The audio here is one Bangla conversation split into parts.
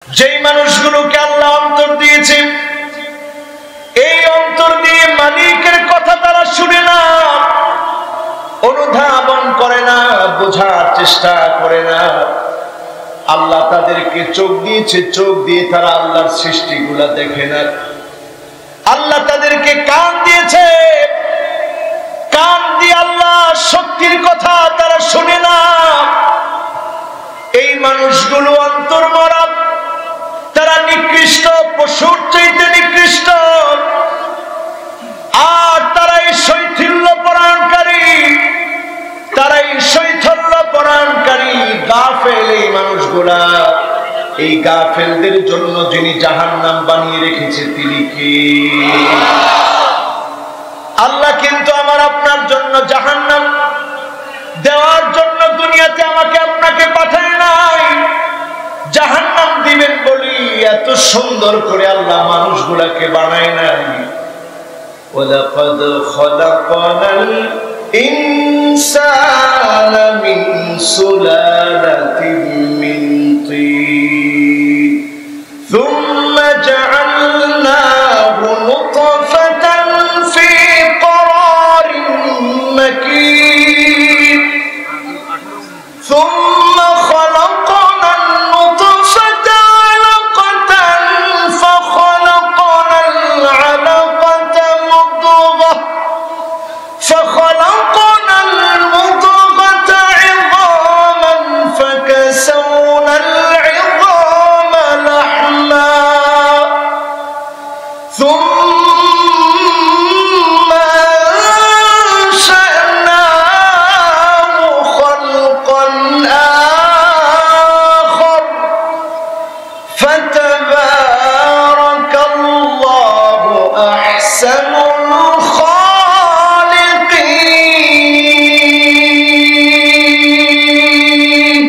যেই মানুষগুলোকে আল্লাহ অন্তর দিয়েছে, এই অন্তর দিয়ে মালিকের কথা তারা শুনে না, অনুধাবন করে না, বোঝার চেষ্টা করে না। আল্লাহ তাদেরকে চোখ দিয়েছে, চোখ দিয়ে তারা আল্লাহর সৃষ্টিগুলা দেখে না। আল্লাহ তাদেরকে কান দিয়েছে, কান দিয়ে আল্লাহ শক্তির কথা তারা শুনে না। এই মানুষগুলো অন্তর মরা, তারা নিকৃষ্ট, পশুর চাইতে নিকৃষ্ট। আর তারাই শৈথিল্য পরায়ণকারী, তারাই শৈথল্য পরায়ণকারী, গাফেল এই মানুষগুলা। এই গাফেলদের জন্য যিনি জাহান্নাম বানিয়ে রেখেছে তিনি কে? আল্লাহ কিন্তু আমার আপনার জন্য জাহান্নাম দেওয়ার জন্য দুনিয়াতে আমাকে আপনাকে পাঠায় নাই। জাহান্নাম দিবেন বলি এত সুন্দর করে আল্লাহ মানুষগুলাকে বানায় নাই। ওয়ালাকাদ খলাকনাল ইনসানা মিন সুলালাতিন মিন তিন সুম্মা জাআলনাহু নুতফাতান ফি ক্বরারিন মাকিন সুম্মা খলাকনান নুতফাতা আলাকাতান ফাখলাকনাল আলাকাতা মুদগাহ ফাখলাকনাল মুদগাতা ইযামান ফাকাসাওনাল ইযামা লাহমা ثم أنشأناه خلقا آخر فتبارك الله أحسن الخالقين।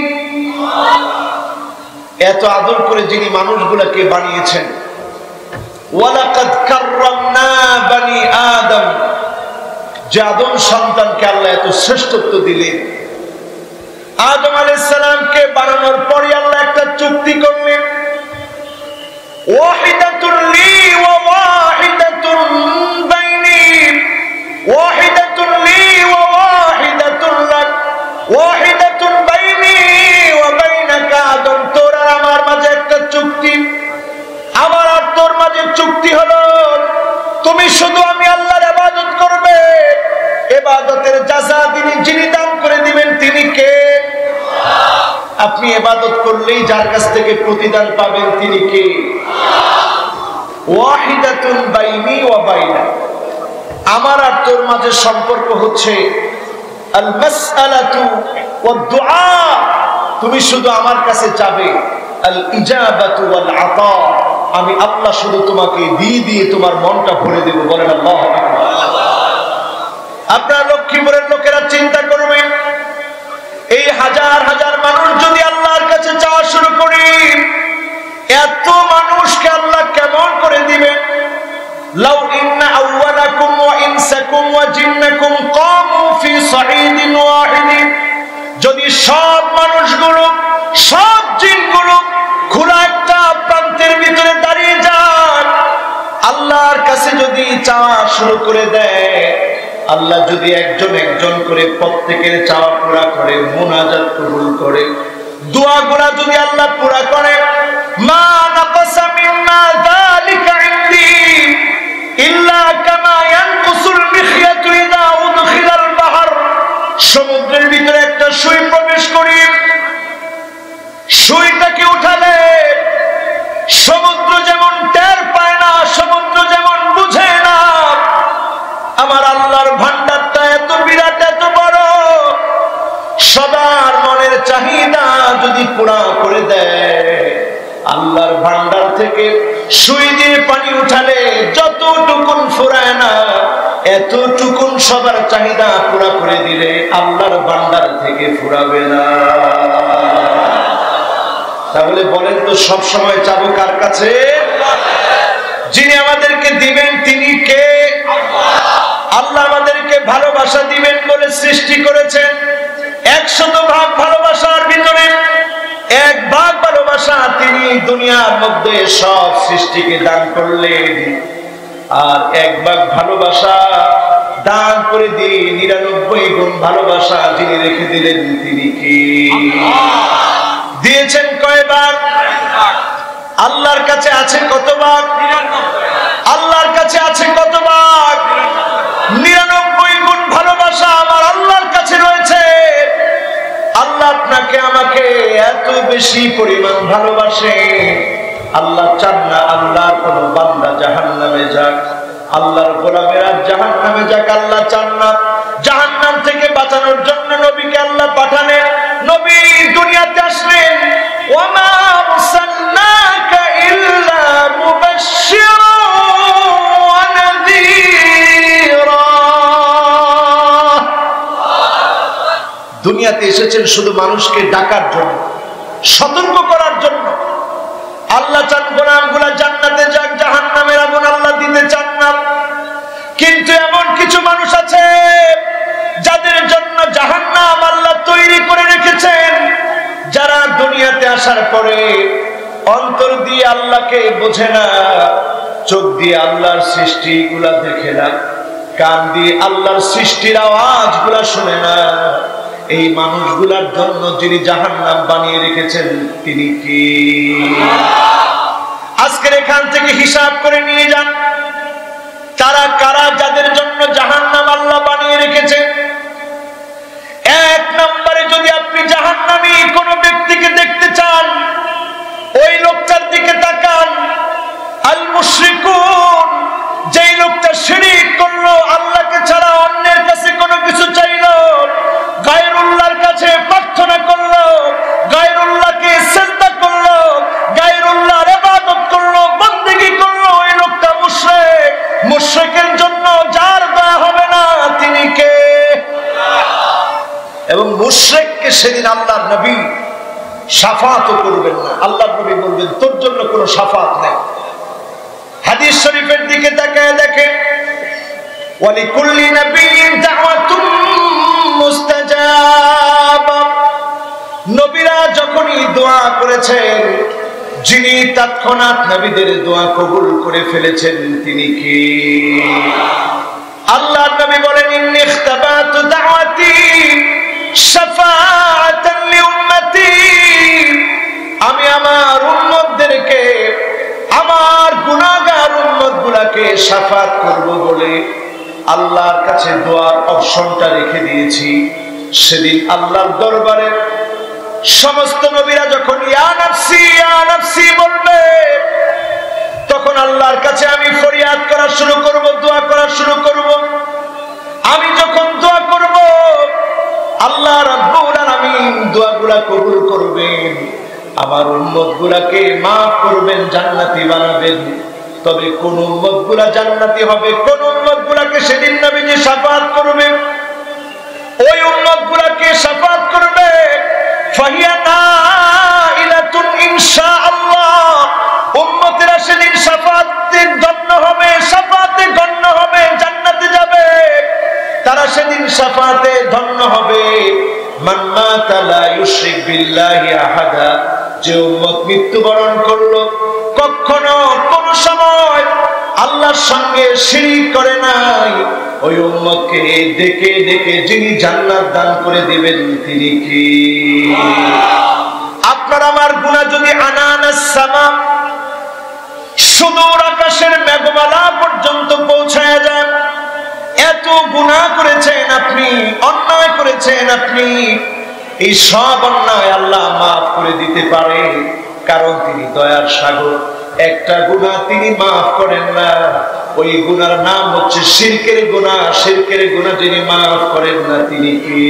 এত আদর করে যিনি মানুষগুলোকে বানিয়েছেন, ওয়ালাকাদ কাররামনা বানি আদম, যে আদম সন্তানকে আল্লাহ এত শ্রেষ্ঠত্ব দিলেন। আদম আলাইহিস সালামকে বানানোর পরে আল্লাহ একটা চুক্তি করলেন, ওয়াহিদাতুন লি ওয়া ওয়াহিদাতুন বাইনি, ওয়াহিদাতুন লি ওয়া ওয়াহিদাতুন লাক, ওয়াহিদাতুন বাইনি ওয়া বাইনাকা। আদম, তোর আর আমার মাঝে একটা চুক্তি, আমার আর তোর মাঝে চুক্তি হলো, তুমি শুধু আমি আল্লাহর ইবাদত করবে। ইবাদতের জাযা যিনি দান করে দিবেন তিনি কে? আপনি ইবাদত করলেই যার কাছ থেকে প্রতিদান পাবেন তিনি কে? ওয়াহিদাতুন বাইনি ওয়া বাইনা, আমার আর তোর মাঝে সম্পর্ক হচ্ছে আল মাসআলাতু ওয়াদ দুআ। তুমি শুধু আমার কাছে যাবে, আল ইজাবাতু ওয়াল আতা, আমি আল্লাহ শুধু তোমাকে দিয়ে দিয়ে তোমার মনটা ভরে দেব। বলেন আল্লাহু আকবার। আপনারা লক্ষ্মীপুরের লোকেরা চিন্তা করবেন, এই হাজার হাজার মানুষ যদি আল্লাহর কাছে চাওয়া শুরু করি, এত মানুষকে আল্লাহ কেমন করে দিবেন? লাউ ইন্না আউওয়ালাকুম ওয়া ইনসাকুম ওয়া জিন্নাকুম কামু ফি সাঈদিন ওয়াহিদিন, যদি সব মানুষগুলো, সব জিনগুলো খোলা একটা প্রান্তের ভিতরে দাঁড়িয়ে যান, আল্লাহর কাছে যদি চাওয়া শুরু করে দেয়, আল্লাহ যদি একজন একজন করে প্রত্যেকের চাওয়া পুরা করে, মুনাজাত কবুল করে, দোয়াগুলা যদি আল্লাহ পুরা করে, মা নাকাসা মিম্মা যালিকা ইনদি ইল্লা কামা ইয়ানকুসুল মিখয়াতু ইযা উদখিলাল বাহর। সমুদ্রের ভিতরে একটা সুই প্রবেশ করি, সুইটাকে উঠালে সমুদ্র যেমন টের পায় না, সমুদ্র যেমন বুঝে না, আমার আল্লাহর ভান্ডারটা এত বিরাট, এত বড়। সবার মনের চাহিদা যদি পুরা করে দেয়, আল্লাহর ভান্ডার থেকে সুই দিয়ে পানি উঠালে যতটুকুন ফুরায় না, এতটুকুন সবার চাহিদা পুরা করে দিলে আল্লাহর ভান্ডার থেকে ফুরাবে না। তাহলে বলেন তো, সব সময় চাবো কার কাছে? যিনি আমাদেরকে দিবেন তিনি কে? আল্লাহ আমাদেরকে ভালোবাসা দিবেন বলে সৃষ্টি করেছেন। 100 ভাগ ভালোবাসার ভিতরে 1 ভাগ ভালোবাসা তিনি দুনিয়ার মধ্যে সব সৃষ্টিকে দান করলেন, আর এক ভাগ ভালোবাসা দান করে দিয়ে 99 গুণ ভালোবাসা যিনি রেখে দিলেন তিনি কি? দিয়েছেন কয়বার? আল্লাহর কাছে আছে কত ভাগ? আল্লাহর কাছে আছে কত ভাগ? 99 গুণ ভালোবাসা আমার আল্লাহর কাছে রয়েছে। আল্লাহ আপনাকে আমাকে এত বেশি পরিমাণ ভালোবাসে, আল্লাহ চান না আল্লাহর কোন বান্দা জাহান্নামে যাক, আল্লাহর গোলামেরা জাহান্নামে যাক। আল্লাহ চান না। জাহান্নাম থেকে বাঁচানোর জন্য নবীকে আল্লাহ পাঠালেন। নবী দুনিয়াতে আসলেন, ওয়ামা আরসালনাকা ইল্লা মুবাশশিরান ওয়া নাযীরা। দুনিয়াতে এসেছেন শুধু মানুষকে ডাকার জন্য, সতর্ক করার জন্য। আল্লাহ চান গোলামগুলা জান্নাতে যাক, জাহান্নামের আগুন আল্লাহ দিতে চান না। কিন্তু এমন কিছু মানুষ আছে যাদের জন্য জাহান্নাম আল্লাহ তৈরি করে রেখেছেন, যারা দুনিয়াতে আসার পরে অন্তর দিয়ে আল্লাহকে বোঝে না, চোখ দিয়ে আল্লাহর সৃষ্টিগুলা দেখে না, কান দিয়ে আল্লাহর সৃষ্টির আওয়াজগুলা শুনে না। এই মানুষগুলার জন্য যিনি জাহান্নাম বানিয়ে রেখেছেন তিনি কি? আজকের এখান থেকে হিসাব করে নিয়ে যান, তারা কারা যাদের জন্য জাহান্নাম আল্লাহ বানিয়ে রেখেছে। এক নম্বরে যদি আপনি জাহান্নামী কোন ব্যক্তিকে দেখতে চান, ওই লোকটার দিকে তাকান। আল মুশরিকুন, যেই লোকটা শিরক করলো, আল্লাহকে ছাড়া অন্যের কাছে কোনো কিছু চাইলো, গায়রুল্লাহর কাছে প্রার্থনা করলো, গায়রুল্লাহকে সিজদা করলো, গায়রুল্লাহর ইবাদত করলো, বন্দেগী করলো, ওই লোকটা মুশরিক। মুশরিকের জন্য যার দয়া হবে না তিনি কে? এবং মুশরিককে সেদিন আল্লাহর নবী শাফাআতও করবেন না। আল্লাহর নবী বলবেন তোর জন্য কোনো শাফাআত নেই। হাদিস শরীফের দিকে তাকায় দেখেন, ওয়ালিকুল্লি নাবিয়্যিন দাওয়াতুন মুস্তাজাবা। নবীরা যখনই দোয়া করেছেন, যিনি তৎক্ষণাৎ নবীদের দোয়া কবুল করে ফেলেছেন তিনি কি? আল্লাহর নবী বলেন, ইন্নী ইখতাবাতু দাওয়াতি শাফাআতান লিউম্মতি। আমি আমার উম্মতদেরকে, আমার গুনাহগার উম্মতগুলোকে শাফাআত করব বলে আল্লাহর কাছে দোয়ার অপশনটা রেখে দিয়েছি। সেদিন আল্লাহর দরবারে সমস্ত নবীরা যখন ইয়া নাফসি বলবে, তখন আল্লাহর কাছে আমি ফরিয়াদ করা শুরু করব, দোয়া করা শুরু করব। আমি যখন দোয়া করব, আল্লাহ রাব্বুল আলামিন দোয়াগুলা কবুল করবেন, আমার উম্মতগুলাকে maaf করবেন, জান্নাতি বানাবেন। তবে কোন উম্মতগুলা জান্নাতি হবে, কোন উম্মতগুলাকে সেদিন নবীজি শাফাআত করবেন, ওই উম্মতগুলাকে শাফাআত করবে ফাহিয়া নাইলাতুন ইনশাআল্লাহ। উম্মতেরা সেদিন শাফাআতে গণ্য হবে, শাফাআতে গণ্য হবে, জান্নাতে যাবে। তারা সেদিন শাফাআতে ধন্য হবে। মান মাতা লা ইউশরিক বিল্লাহি আহাদা, যে উম্মত মৃত্যুবরণ করলো, কখনো কোন সময় আল্লাহর সঙ্গে শিরক করে নাই, ওই উম্মতকে ডেকে ডেকে যিনি জান্নাত দান করে দিবেন তিনি কি? আপনার আমার গুনাহ যদি আনানাস সামা, সুদূর আকাশের মেঘমালা পর্যন্ত পৌঁছায় যায়, এত গুনাহ করেছেন আপনি, অন্যায় করেছেন আপনি, এই সব অন্যায় আল্লাহ maaf করে দিতে পারে, কারণ তিনি দয়ার সাগর। একটা গুনাহ তিনি maaf করেন না, ওই গুনার নাম হচ্ছে শিরকের গুনাহ। শিরকের গুনাহ যিনি maaf করেন না তিনি কি?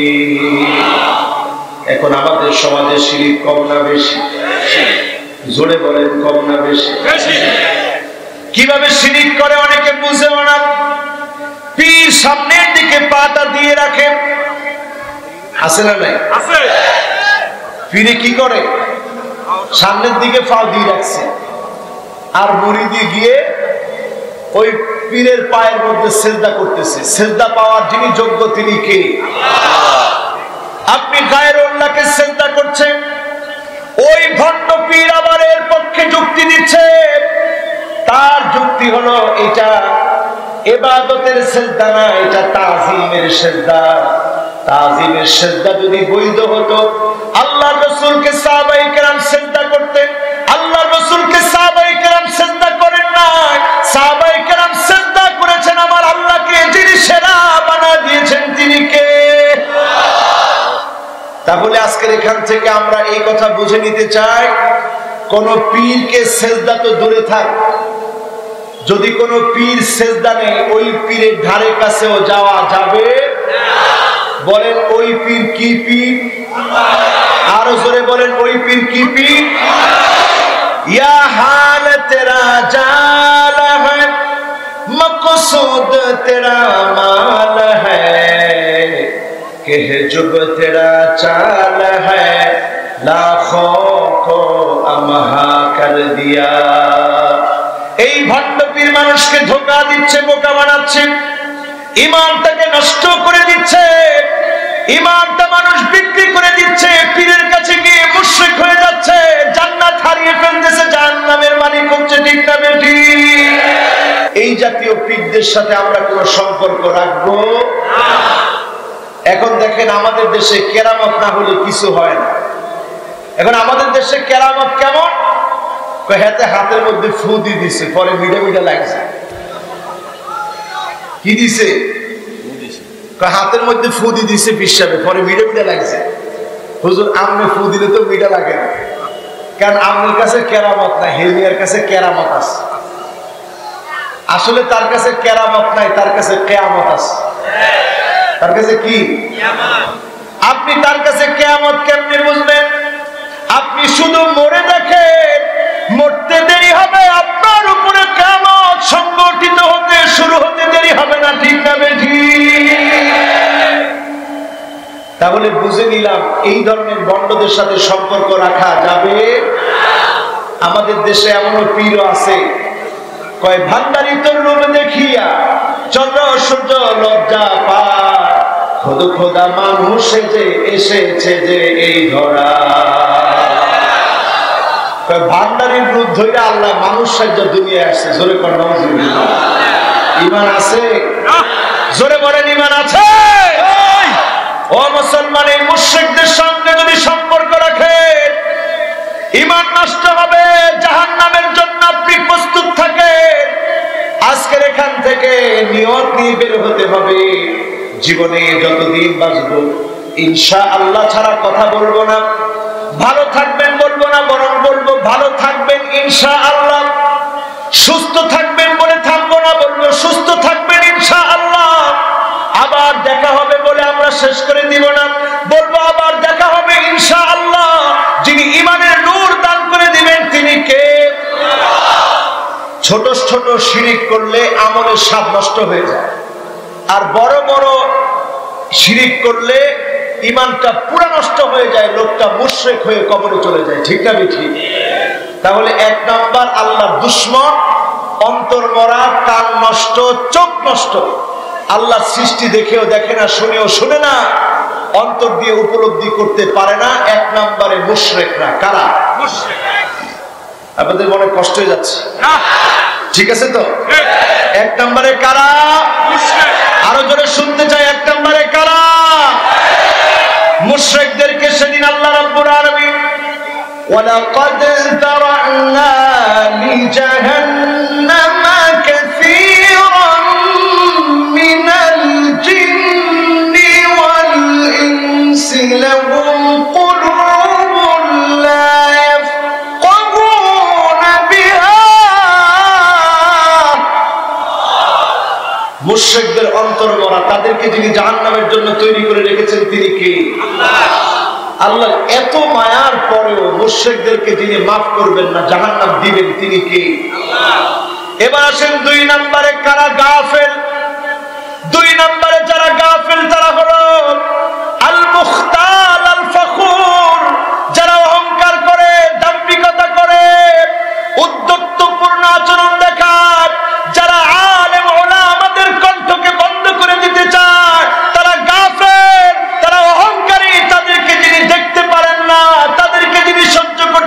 এখন আমাদের সমাজে শিরক কম না বেশি? জোরে বলেন, কম না বেশি? কিভাবে শিরক করে অনেকে বুঝেও না। পীর সামনের দিকে পাটা দিয়ে রাখে, আছে না নাই? আছে। পীরে কি করে? সামনের দিকে পা দিয়ে রাখছে, আর মুরিদি গিয়ে ওই পীরের পায়ের মধ্যে সিজদা করতেছে। সিজদা পাওয়ার যিনি যোগ্য তিনি কে? আপনি গায়রুল্লাহকে সিজদা করছেন, ওই ভণ্ড পীর আবার এর পক্ষে যুক্তি দিচ্ছে। তার যুক্তি হলো এটা ইবাদতের সিজদা না, এটা তাজিমের সিজদা। তাজিমের সিজদা যদি বৈধ হতো, আল্লাহর রাসূলকে সাহাবায়ে কেরাম সিজদা করতেন। আল্লাহর রাসূলকে সাহাবায়ে কেরাম সিজদা করেন নাই। সাহাবায়ে কেরাম সিজদা করেছেন আমার আল্লাহকে, যিনি সেরা বানা দিয়েছেন, তিনি কে? তাহলে আজকের এখান থেকে আমরা এই কথা বুঝে নিতে চাই, কোন পীরকে সিজদা তো দূরে থাক, যদি কোন পীর সিজদা নেই, ওই পীরের ধারে কাছেও যাওয়া যাবে না। বলেন ওই পীর কি পীর? আরো জোরে বলেন ওই পীর কি পীর? ইয়া হাল তেরা জাল है मकसूद तेरा माल है कि जुब तेरा चाल है लाखों को अमहा कर दिया। এই ভণ্ড পীর মানুষকে ধোঁকা দিচ্ছে, বোকা বানাচ্ছে, ঈমানটাকে নষ্ট করে দিচ্ছে, ঈমানটা মানুষ বিক্রি করে দিচ্ছে, পীরের কাছে গিয়ে মুশরিক হয়ে যাচ্ছে, জান্নাত হারিয়ে ফেলতেছে, জাহান্নামের মালিক হচ্ছে। ঠিক না বেঠি? এই জাতীয় পীরদের সাথে আমরা কোনো সম্পর্ক রাখবো না। এখন দেখেন আমাদের দেশে কেরামত না হলে কিছু হয় না। এখন আমাদের দেশে কেরামত কেমন? হাতের মধ্যে ফু দিয়ে দিছে, পরে মিডা মিডা লাগছে। কি দিছে? হাতের মধ্যে ফু দিয়ে দিছে পিসাবে, পরে মিডা মিডা লাগছে। হুজুর আমনে ফু দিলে তো মিডা লাগে না, কারণ আমনের কাছে কেরামত নাই, হেলমিয়ার কাছে কেরামত আছে। আসলে তার কাছে কেরামত নাই, তার কাছে কিয়ামত আছে। তার কাছে কি? আপনি তার কাছে কিয়ামত কেমনে বুঝবেন? আপনি শুধু মরে দেখেন, মরতে দেরি হবে, আপনার উপরে কিয়ামত সংগঠিত হতে শুরু হতে দেরি হবে না। ঠিক না বেঠি? তাহলে বুঝে নিলাম এই ধরনের বন্ডদের সাথে সম্পর্ক রাখা যাবে। আমাদের দেশে এমনও পীর আছে, কয় ভান্ডারি তোর রূপ দেখিয়া চন্দ্র সূর্য লজ্জা পায়, খোদ খোদা মানুষ যে এসেছে যে এই ধরা। ভান্ডারির রূপ ধরে আল্লাহ মানুষ সাহায্য দুনিয়া আসছে। জোরে কর নাউজুবিল্লাহ। ঈমান আছে? জোরে বলেন ঈমান আছে? ও মুসলমান, এই মুশরিকদের সঙ্গে যদি সম্পর্ক রাখেন, ঈমান নষ্ট হবে, জাহান্নামের জন্য আপনি প্রস্তুত থাকেন। আজকের এখান থেকে নিয়ত নিয়ে বের হতে হবে, জীবনে যতদিন বাঁচব ইনশাআল্লাহ ছাড়া কথা বলবো না। ভালো থাকবেন বলবো না, বরং বলবো ভালো থাকবেন ইনশাআল্লাহ। সুস্থ থাকবেন বলে থাকবো না, বলবো সুস্থ থাকবেন ইনশাআল্লাহ। আবার দেখা হবে বলে আমরা শেষ করে দিব না, বলবো আবার দেখা হবে ইনশাআল্লাহ। যিনি ঈমানের নূর দান করে দিবেন তিনি কে? ছোট ছোট শিরিক করলে আমলের স্বাদ নষ্ট হয়ে যায়, আর বড় বড় শিরিক করলে ঈমানটা পুরো নষ্ট হয়ে যায়, লোকটা মুশরিক হয়ে কবরে চলে যায়। ঠিক না বেঠি? তাহলে এক নাম্বার আল্লাহর দুশমন, অন্তর মরা, কান নষ্ট, চোখ নষ্ট, আল্লাহর সৃষ্টি দেখেও দেখে না, শুনেও শুনে না, অন্তর দিয়ে উপলব্ধি করতে পারে না। এক নম্বরে মুশরিকরা। কারা? আপনাদের মনে কষ্ট হয়ে যাচ্ছে? ঠিক আছে তো? এক নম্বরে কারা? আরো জোরে শুনতে চাই, এক নম্বরে কারা? মুশরিকদেরকে সেদিন আল্লাহ রাব্বুল আলামিন ওয়ালাকাদ যারা'না লিজাহান্নামা কাসীরাম মিনাল জিন্নি ওয়াল ইনসি লাহুম কুলুবুন লা ইয়াফকাহুনা বিহা। মুশরিকদের অন্তর মরা, তাদেরকে যিনি জাহান্নামের জন্য তৈরি করে রেখেছেন তিনি কে? আল্লাহ। আল্লাহ এত মায়ার পরেও মুশরিকদেরকে যিনি মাফ করবেন না, জাহান্নাম দিবেন তিনি কে? আল্লাহ। এবার আসেন দুই নম্বরে কারা গাফেল। দুই নম্বরে যারা গাফেল তারা হলো আল মুখতাল আল ফখুর, যারা অহংকার করে, দাম্ভিকতা করে, উদ্যক্তপূর্ণ আচরণ দেখায়, যারা আলেম ওলামাদের কণ্ঠকে বন্ধ করে দিতে চায়, তারা গাফেল, তারা অহংকারী। তাদেরকে যিনি দেখতে পারেন না, তাদেরকে যিনি সহ্য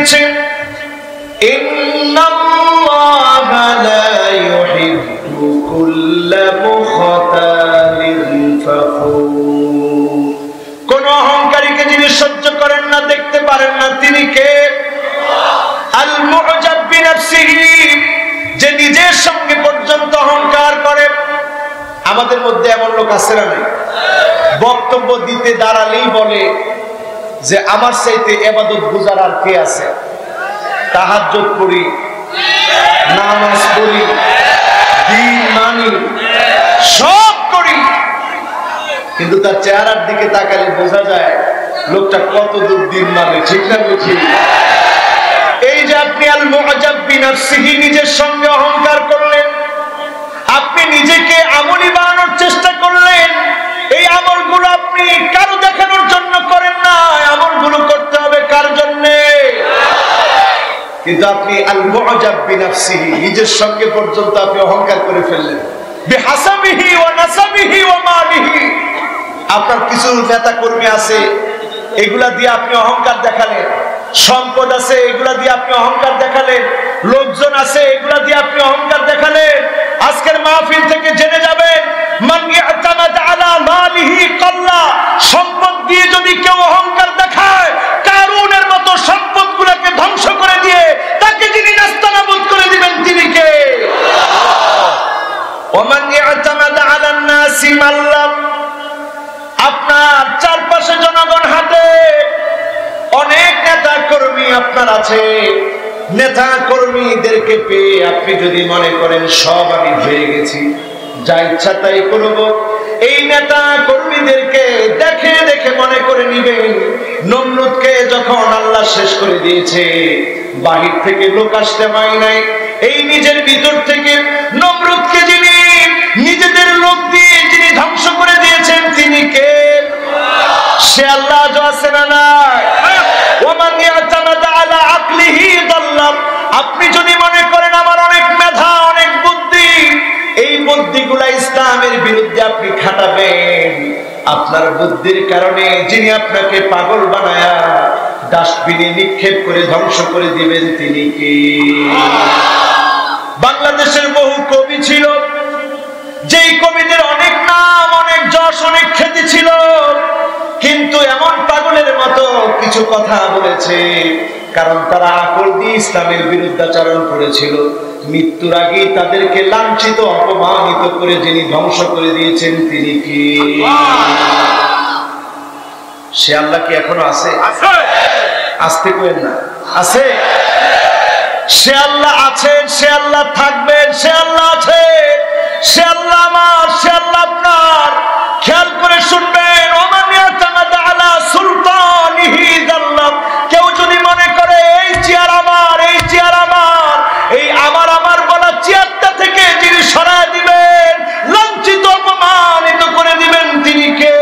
দিয়েছে ইন্নাল্লাহা লা ইউহিব্বু কুল্লা মুখতালিন ফখুর। কোন অহংকারীকে যিনি সহ্য করেন না, দেখতে পারেন না, তিনি কে? আল মুআজাব বিনাফসিহি, যে নিজের সঙ্গে পর্যন্ত অহংকার করে। আমাদের মধ্যে এমন লোক আছে না? নাই? বক্তব্য দিতে দাঁড়ালেই বলে যে আমার চাইতে ইবাদত গুজার আর কে আছে? তাহাজ্জুদ পড়ি, নামাজ পড়ি, দিন মানি, সব করি, কিন্তু তার চেহারার দিকে তাকালে বোঝা যায় লোকটা কত দূর দিন মানে। ঠিক না ঠিক? এই যে আপনি আল মুআজাব বিনাফসিহি, নিজের সঙ্গে অহংকার করলেন, আপনি নিজেকে আমলি বানানোর চেষ্টা করলেন। এই আমলগুলো আপনি কারো দেখানোর জন্য করেন না, আমলগুলো করতে হবে কার জন্য? কিন্তু আপনি আল মুআজাব বিনাফসিহি, নিজের সঙ্গে পর্যন্ত আপনি অহংকার করে ফেললেন। বিহাসাবিহি ওয়া নাসাবিহি ওয়া মালিহি, আপনার কিছু নেতা কর্মী আছে, এগুলা দিয়ে আপনি অহংকার দেখালেন। সম্পদ আছে, এগুলা দিয়ে আপনি অহংকার দেখালেন। লোকজন আছে, এগুলা দিয়ে আপনি অহংকার দেখালেন। আজকের মাহফিল থেকে জেনে যাবেন, মান ইয়াতামাদ আলা মালিহি কাল্লা, সম্পদ দিয়ে যদি কেউ অহংকার দেখায়, কারুনের মতো সম্পদগুলোকে ধ্বংস করে দিয়ে তাকে যিনি নাস্তানাবুদ করে দিবেন তিনি কে? ওমান ইয়াতামাদ আলা নাসি মাল্লাম, আপনার চারপাশে জনগণ হাতে অনেক নেতা কর্মী আপনার আছে। নেতা কর্মীদেরকে পেয়ে আপনি যদি মনে করেন সব আমি হয়ে গেছি, যা ইচ্ছা তাই করব, এই নেতা কর্মীদেরকে দেখে দেখে মনে করে নিবেন নমরুদকে যখন আল্লাহ শেষ করে দিয়েছে, বাহির থেকে লোক আসতে পায় নাই, এই নিজের ভিতর থেকে নমরুদকে যিনি নিজেদের লোক দিয়ে যিনি ধ্বংস করে দিয়েছেন তিনি কে? সে আল্লাহ আজও আছে না নাই? ওমান ইয়াতামাদ আলা আকলিহি দাল্লাম, আপনি যদি মনে করেন আমার অনেক মেধা, অনেক বুদ্ধি, এই বুদ্ধিগুলা ইসলামের বিরুদ্ধে আপনি খাটাবেন, আপনার বুদ্ধির কারণে যিনি আপনাকে পাগল বানায়া ডাস্টবিনে নিক্ষেপ করে ধ্বংস করে দিবেন তিনি কে? বাংলাদেশের বহু কবি ছিল, যেই কবিদের অনেক নাম, অনেক যশ, অনেক খ্যাতি ছিল, কিন্তু এমন পাগলের মতো কিছু কথা বলেছে, কারণ তারা আকল দিয়ে ইসলামের বিরুদ্ধাচরণ করেছিল। মৃত্যুর আগেই তাদেরকে লাঞ্ছিত, অপমানিত করে যিনি ধ্বংস করে দিয়েছেন তিনি কি? সে আল্লাহ কি এখনো আছে? আসতে কইেন না, আছে। সে আল্লাহ আছেন, সে আল্লাহ থাকবেন, সে আল্লাহ আছে, সে আল্লাহ আমার, সে আল্লাহ আপনার। খেয়াল করে শুনবেন, ওমান ইয়াতামাদ আলা সুলতানিহি যাল্লাম, কেউ যদি মনে করে এই চেয়ার আমার, এই চেয়ার আমার, এই আমার আমার বলা চেয়ারটা থেকে যিনি সরায় দিবেন, লাঞ্ছিত অপমানিত করে দিবেন তিনি কে?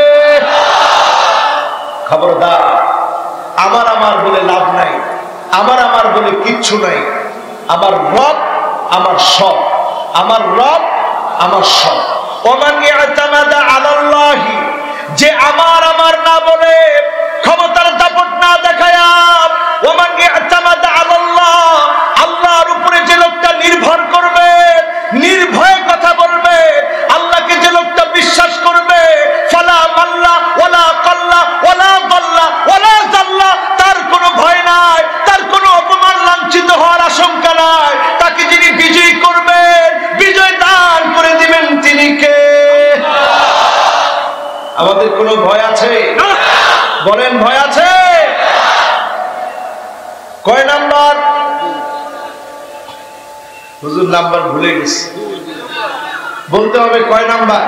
খবরদার, আমার আমার বলে লাভ নাই, আমার আমার বলে কিচ্ছু নাই। আমার রব আমার সব, আমার রব আমার সব। ওমান ইয়াতামাদা আলাল্লাহি, যে আমার আমার না বলে, ক্ষমতার দাপট না দেখায়া, ওমান ইয়াতামাদা আলাল্লাহ, আল্লাহর উপরে যে লোকটা নির্ভর করবে, নির্ভয়ে কথা বলবে, আল্লাহকে যে লোকটা বিশ্বাস করবে, ফালা মাল্লা ওয়ালা কাল্লা ওয়ালা দাল্লা ওয়ালা জাল্লা, তার কোনো ভয় নাই, তার কোনো অপমান লাঞ্ছিত হওয়ার আশঙ্কা নাই। তাকে যিনি বিজয়ী করবেন, বিজয় দান করে দিবেন তিনি কে? আমাদের কোনো ভয় আছে? বলেন, ভয় আছে? কয় নাম্বার? হুজুর নাম্বার ভুলে গেছে, বলতে হবে কয় নাম্বার?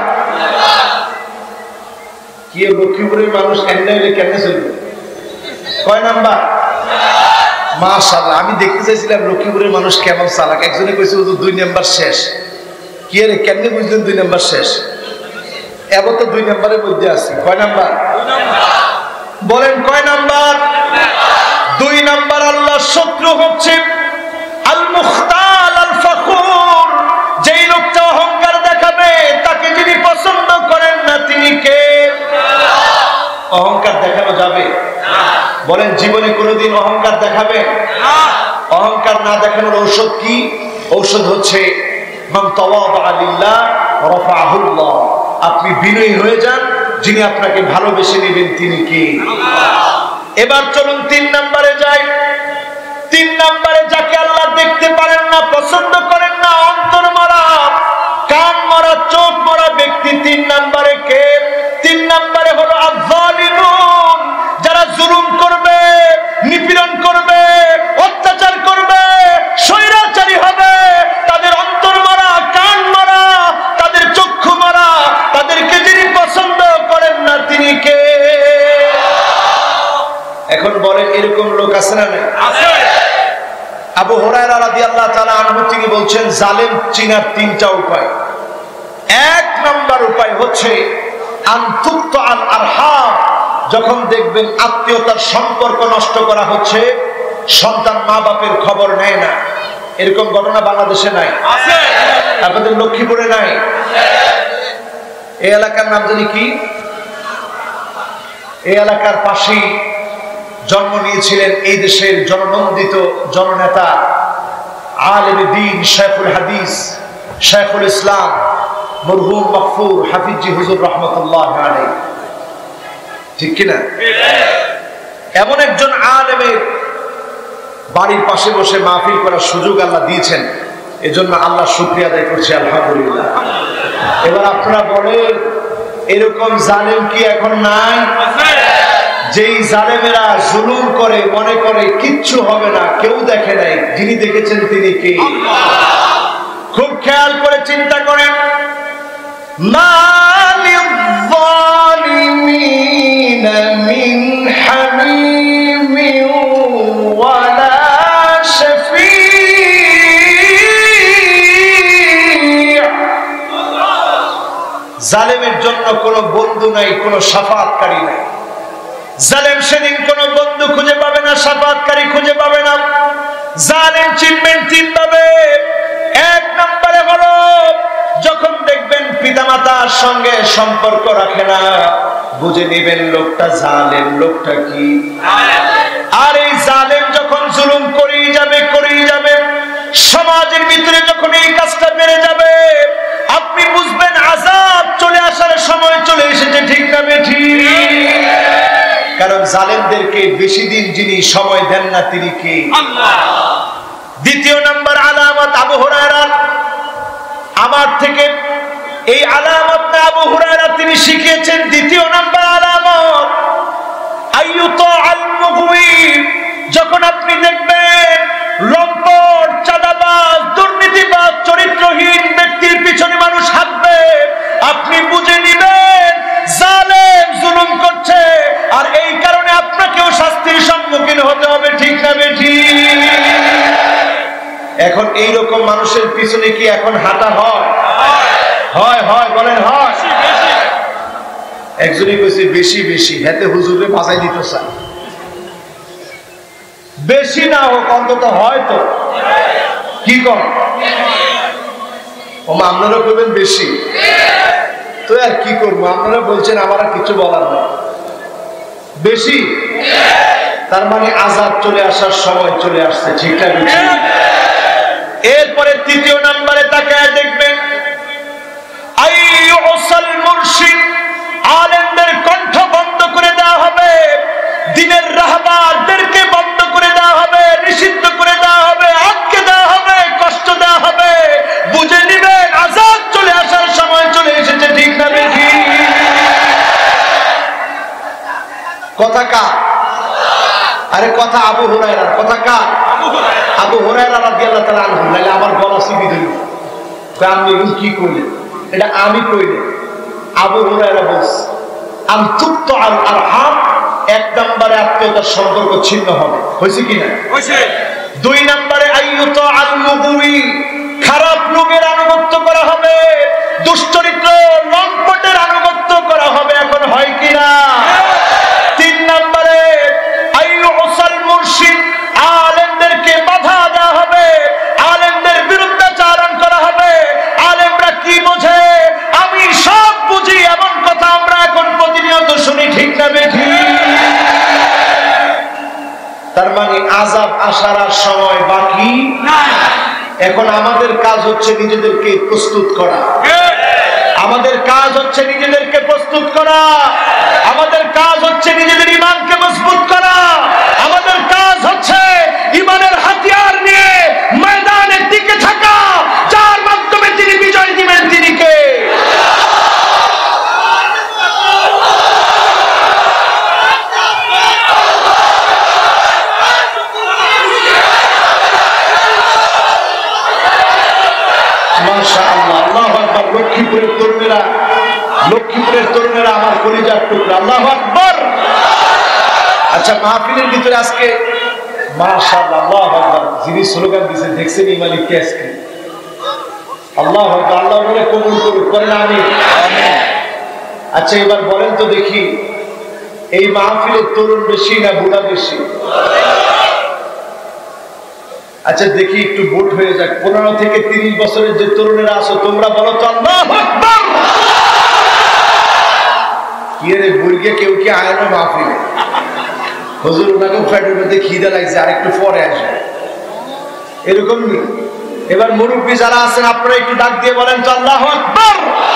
কি লক্ষ্মীপুরের মানুষ কেমনে হইলে কেমনে চলবে? কয় নাম্বার? মাশাআল্লাহ, আমি দেখতে চাইছিলাম লক্ষ্মীপুরের মানুষ কেমন চালাক। একজনে কইছে হুজুর 2 নাম্বার শেষ। কি রে, কেমনে বুঝলেন 2 নাম্বার শেষ? এবার তো 2 নাম্বারের মধ্যে আছে। কয় নাম্বার? বলেন কয় নাম্বার? 2 নাম্বার। আল্লাহর শত্রু হচ্ছে আল মুখতাল আল ফখুর, যেই লোকটা অহংকার দেখাবে, তাকে যিনি পছন্দ করেন না তিনি কে? অহংকার দেখানো যাবে? বলেন, জীবনে কোনোদিন অহংকার দেখাবে? অহংকার না দেখানোর ঔষধ কি? ঔষধ হচ্ছে মান তাওয়াদা লিল্লাহ রাফাআহুল্লাহ। আপনি বিনয়ী হয়ে যান, যিনি আপনাকে ভালোবেসে নেবেন তিনি কে? এবার চলুন 3 নম্বরে যাই। 3 নম্বরে যাকে আল্লাহ দেখতে পারেন না, পছন্দ করেন না, অন্তর মারা, কান মারা, চোখ মারা ব্যক্তি 3 নম্বরে কে? 3 নম্বরে হলো আয-যালিমুন, যারা জুলুম করবে, নিপীড়ন করবে, অত্যাচার করবে, স্বৈরাচারী হবে, তাদের অন্তর মারা, কান মারা, তাদের চক্ষু মারা, তাদেরকে যিনি পছন্দ করেন না তিনি কে? এখন বলেন, এরকম লোক আছে না? আছে। আবু হুরায়রা রাদিয়াল্লাহু তাআলা আনহু তিনি বলছেন, জালেম চিনার 3টা উপায়। 1 নম্বর উপায় হচ্ছে আনতুক্তা আল আরহাম, যখন দেখবেন আত্মীয়তার সম্পর্ক নষ্ট করা হচ্ছে, সন্তান মা বাপের খবর নেয় না। এরকম ঘটনা বাংলাদেশে নাই? আছে। আপনাদের লক্ষ্মীপুরে নাই? এই এলাকার নাম জানি কি? এই এলাকার পাশেই জন্ম নিয়েছিলেন এই দেশের জননন্দিত জননেতা, আলেম দ্বীন, শাইখুল হাদিস, শাইখুল ইসলাম, মরহুম মাগফুর হাফিজি হুজুর রাহমাতুল্লাহ আলাইহি। ঠিক কিনা? এমন একজন আলেমের বাড়ির পাশে বসে মাহফিল করার সুযোগ আল্লাহ দিয়েছেন, এজন্য আল্লাহ শুকরিয়া আদায় করছি, আলহামদুলিল্লাহ। এবার আপনারা বলেন, এরকম জালেম কি এখন নাই? যেই জালেমেরা জুলুম করে, মনে করে কিচ্ছু হবে না, কেউ দেখে নাই, যিনি দেখেছেন তিনি কে? খুব খেয়াল করে চিন্তা করেন। মালিল যালিমিনা মিন হামিমিন ওয়ালা শাফী'। জালেমের জন্য কোনো বন্ধু নাই, কোনো শাফাআতকারী নাই। জালেম সেদিন কোনো বন্ধু খুঁজে পাবে না, শাফাআতকারী খুঁজে পাবে না। জালেম চিনবেন 3 ভাবে। 1 নম্বরে হলো যখন দেখবেন পিতামাতার সঙ্গে সম্পর্ক রাখে না, বুঝে নেবেন লোকটা জালেম। লোকটা কি? আর এই জালেম যখন জুলুম করেই যাবে, সমাজের ভিতরে যখন এই কাজটা বেড়ে যাবে, আপনি বুঝবেন আযাব চলে আসার সময় চলে এসেছে। ঠিক না বেঠিক? কারণ জালেমদেরকে বেশি দিন যিনি সময় দেন না তিনি কে? আল্লাহ। 2 নম্বর আলামত আবু হুরায়রা আমার থেকে এই আলামত আবু হুরায়রা তিনি শিখিয়েছেন। 2 নম্বর আলামত আইয়ুতা আল মুগওয়ি, যখন আপনি দেখবেন লম্পট, চাঁদাবাজ, দুর্নীতিবাজ, চরিত্রহীন ব্যক্তির পিছনে মানুষ হাঁটবে, আপনি বুঝে নেবেন জালেম জুলুম করছে, আর এই কারণে আপনাকেও শাস্তির সম্মুখীন হতে হবে। ঠিক না বেঠিক? এখন এইরকম মানুষের পিছনে কি এখন হাঁটা হয়? হয় হয়, বলেন হয়। একজনই কইছে বেশি বেশি, হাতে হুজুরে বাঁচাই দিতে চায়। বেশি না হোক, অন্তত হয়তো কি কম। ও আপনারা করবেন বেশি, তো আর কি করবো? আপনারা বলছেন, আমার আর কিছু বলার নেই। বেশি তার মানে আযাব চলে আসার সময় চলে আসছে। ঠিক না? এরপরে 3 নম্বরে তাকায় দেখবেন আইয়ুসাল মুরশিদ, আলেমদের কণ্ঠ বন্ধ করে দেওয়া হবে, দিনের রাহবারদেরকে বন্ধ করে দেওয়া হবে, নিষিদ্ধ করে দেওয়া হবে, আটকে দেওয়া হবে, কষ্ট দেওয়া হবে। বুঝে নিবেন আযাব চলে আসার সময় চলে এসেছে। ঠিক না বেঠিক? কথা কার? আরে কথা আবু হুরায়রার। কথা কার? আবু হুরায়রা রাদিয়াল্লাহু তাআলা আনহু। নাইলে আমার গলা চিপে দিল, আপনি কি কইলেন? এটা আমি কইলে। আবু হুরায়রা বলছে আনতুক্তা আল আরহাম, 1 নম্বরে আত্মীয়তার সম্পর্ক ছিন্ন হবে। হয়েছে কিনা? হয়েছে। 2 নম্বরে আইয়ুতা আল মুগওয়ি, খারাপ লোকের আনুগত্য করা হবে, দুশ্চরিত্র লম্পটের আনুগত্য করা হবে। এখন হয় কিনা? 3 নম্বরে আইয়ুসাল মুরশিদ, আলেমদেরকে বাধা দেওয়া হবে, আলেমদের বিরুদ্ধাচারণ করা হবে। আলেমরা কি বোঝে? আমি সব বুঝি, এমন কথা আমরা এখন প্রতিনিয়ত শুনি। ঠিক না বেঠিক? তার মানে আযাব আসার আর সময় বাকি নাই। এখন আমাদের কাজ হচ্ছে নিজেদেরকে প্রস্তুত করা, আমাদের কাজ হচ্ছে নিজেদেরকে প্রস্তুত করা, আমাদের কাজ হচ্ছে নিজেদের ঈমানকে মজবুত করা, আমাদের কাজ হচ্ছে ঈমানের হাতিয়ার নিয়ে ময়দানে টিকে থাকা, যার মাধ্যমে তিনি বিজয় দিবেন তিনি কে? মাশাআল্লাহ, আল্লাহু আকবার। লক্ষ্মীপুরের তরুণেরা, লক্ষ্মীপুরের তরুণেরা আমার কলিজার টুকরা, আল্লাহু আকবার। আচ্ছা, মাহফিলের ভিতরে আজকে মাশাআল্লাহ, আল্লাহু আকবার, যিনি স্লোগান দিয়েছেন দেখছেন ইমানি কেসকে, আল্লাহু আকবার। আল্লাহ বলে কবুল করুক, করেন আমিন। আচ্ছা, এবার বলেন তো দেখি, এই মাহফিলের তরুণ বেশি না বুড়া বেশি? আচ্ছা দেখি, একটু ভোট হয়ে যাক। 15 থেকে 30 বছরের যে তরুণেরা আছো তোমরা বলো তো আল্লাহু আকবার। কি রে বুড়িয়ে কেউ কি আয় না মাহফিলে? হুজুর ওনাকে ফ্যাটের মধ্যে খিদে লাগছে, আর একটু পরে আসবে, এরকম নেই। এবার মুরব্বী যারা আছেন আপনারা একটু ডাক দিয়ে বলেন তো আল্লাহু আকবার।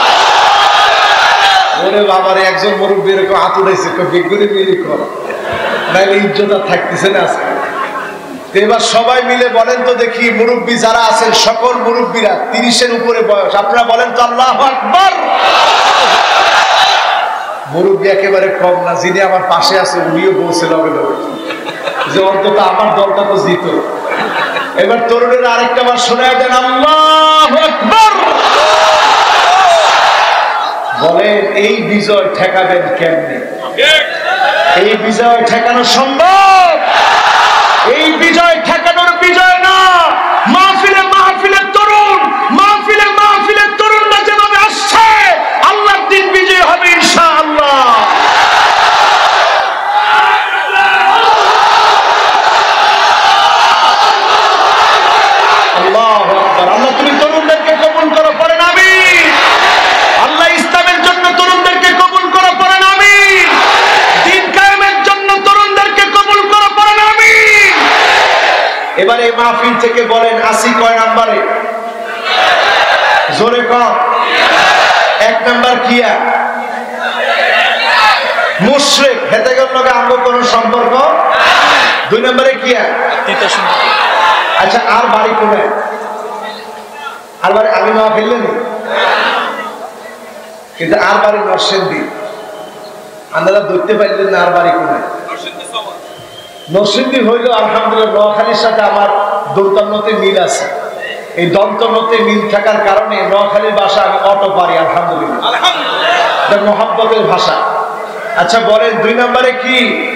ওরে বাবারে, একজন মুরব্বী এরকম হাত উঠাইছে, বেগুনি মিলি কর, নাইলে ইজ্জত আর থাকতেছে না আজকে। এবার সবাই মিলে বলেন তো দেখি, মুরব্বী যারা আছেন সকল মুরব্বীরা 30-এর উপরে বয়স, আপনারা বলেন তো আল্লাহু আকবার। মুরব্বী একেবারে কম না, যিনি আমার পাশে আছে উনিও বলছে লগে লগে যে অন্তত আমার দলটা তো জিত। এবার তরুণেরা আরেকটা বার শোনায় দেন আল্লাহু আকবার। বলেন এই বিজয় ঠেকাবেন কেমনে? এই বিজয় ঠেকানো সম্ভব? এই বিজয় ঠেকানোর বিজয় না, মাহফিলে মাহফিলে তরুণ, মাহফিলে মাহফিলে তরুণরা যেভাবে আসছে, আল্লাহর দিন বিজয় হবে ইনশাআল্লাহ। আল্লাহু আকবার। আল্লাহ তুমি তরুণদেরকে কবুল করো, পড়েন আমিন। আল্লাহ ইসলামের জন্য তরুণদেরকে কবুল করো, পড়েন আমিন। দিন কায়েমের জন্য তরুণদেরকে কবুল করো, পড়েন আমিন। এবার এই মাহফিল থেকে বলেন আসি কয় নাম্বারে? জোরে কম। 1 নাম্বার কিয়া মুশরিক, হেতেগের লগে আমগো কোনো সম্পর্ক। 2 নম্বরে কিয়া আচ্ছা, আর বাড়ি কোথায়? আর বাড়ি আমি মাহফিল নেই, কিন্তু আর বাড়ি নরসিংদী। আপনারা ধরতে পারলেন না আর বাড়ি কোথায়? নরসিংদী হইল আলহামদুলিল্লাহ, নোয়াখালীর সাথে আমার দন্তন্যতে মিল আছে। এই দন্তন্যতে মিল থাকার কারণে নোয়াখালীর ভাষা আমি অটো পারি আলহামদুলিল্লাহ, মোহাম্মতের ভাষা। আচ্ছা বলেন 2 নম্বরে কি?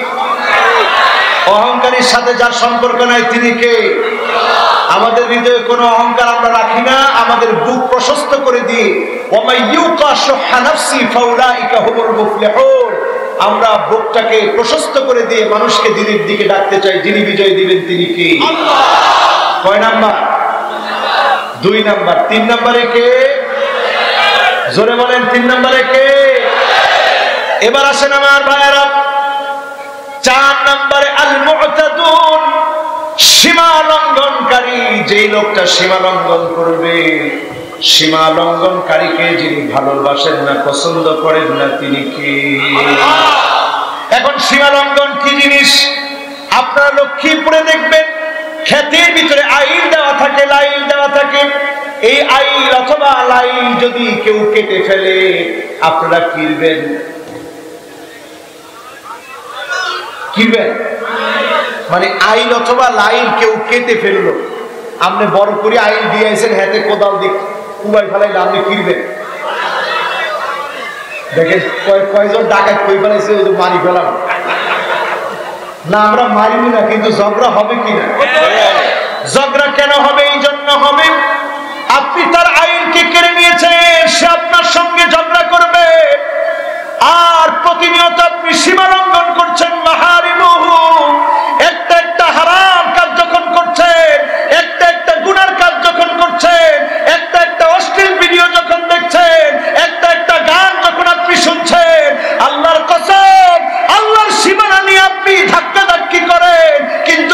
অহংকারীর সাথে যার সম্পর্ক নাই তিনি কে? আমাদের হৃদয়ে কোনো অহংকার আমরা রাখি না, আমাদের বুক প্রশস্ত করে দিই। ওয়ামাই ইউকা শুহা নাফসি ফাউলাইকা হুমুল মুফলিহুন। আমরা বুকটাকে প্রশস্ত করে দিয়ে মানুষকে দিনের দিকে ডাকতে চাই। যিনি বিজয় দিবেন তিনি কে? আল্লাহ। কয় নাম্বার? 2 নাম্বার। 3 নম্বরে কে? জোরে বলেন 3 নম্বরে কে? এবার আসেন আমার ভাইয়েরা, 4 নম্বরে আল মু'তাদুন, সীমা লঙ্ঘনকারী। যেই লোকটা সীমা লঙ্ঘন করবে, সীমা লঙ্ঘনকারীকে যিনি ভালোবাসেন না, পছন্দ করেন না, তিনি কি? এখন সীমা লঙ্ঘন কি জিনিস? আপনারা লক্ষ্মীপুরে দেখবেন ক্ষেতের ভিতরে আইল দেওয়া থাকে, লাইল দেওয়া থাকে। এই আইল অথবা লাইল যদি কেউ কেটে ফেলে, আপনারা কিনবেন? কিনবেন মানে আইল অথবা লাইল কেউ কেটে ফেললো, আপনি বড় করে আইল দিয়েছেন, হাতে কোদাল দিক কুবাই ফেলাইলে আপনি কিনবেন? দেখেন কয়জন ডাকাত কই ফেলাইছে, মারি ফেলাম না। আমরা মারিনি না, কিন্তু ঝগড়া হবে কিনা? ঝগড়া কেন হবে? এই জন্য হবে আপনি তার আইনকে কেড়ে নিয়েছেন, সে আপনার সঙ্গে ঝগড়া করবে। আর প্রতিনিয়ত আপনি সীমা লঙ্ঘন করছেন। মাহারিমুহু, একটা একটা হারাম কাজ যখন করছেন, একটা একটা গুনার কাজ যখন করছেন, একটা একটা অশ্লীল ভিডিও যখন দেখছেন, একটা একটা গান যখন আপনি শুনছেন, আল্লাহর কসম আল্লাহর সীমানা নিয়ে আপনি ধাক্কাধাক্কি করেন, কিন্তু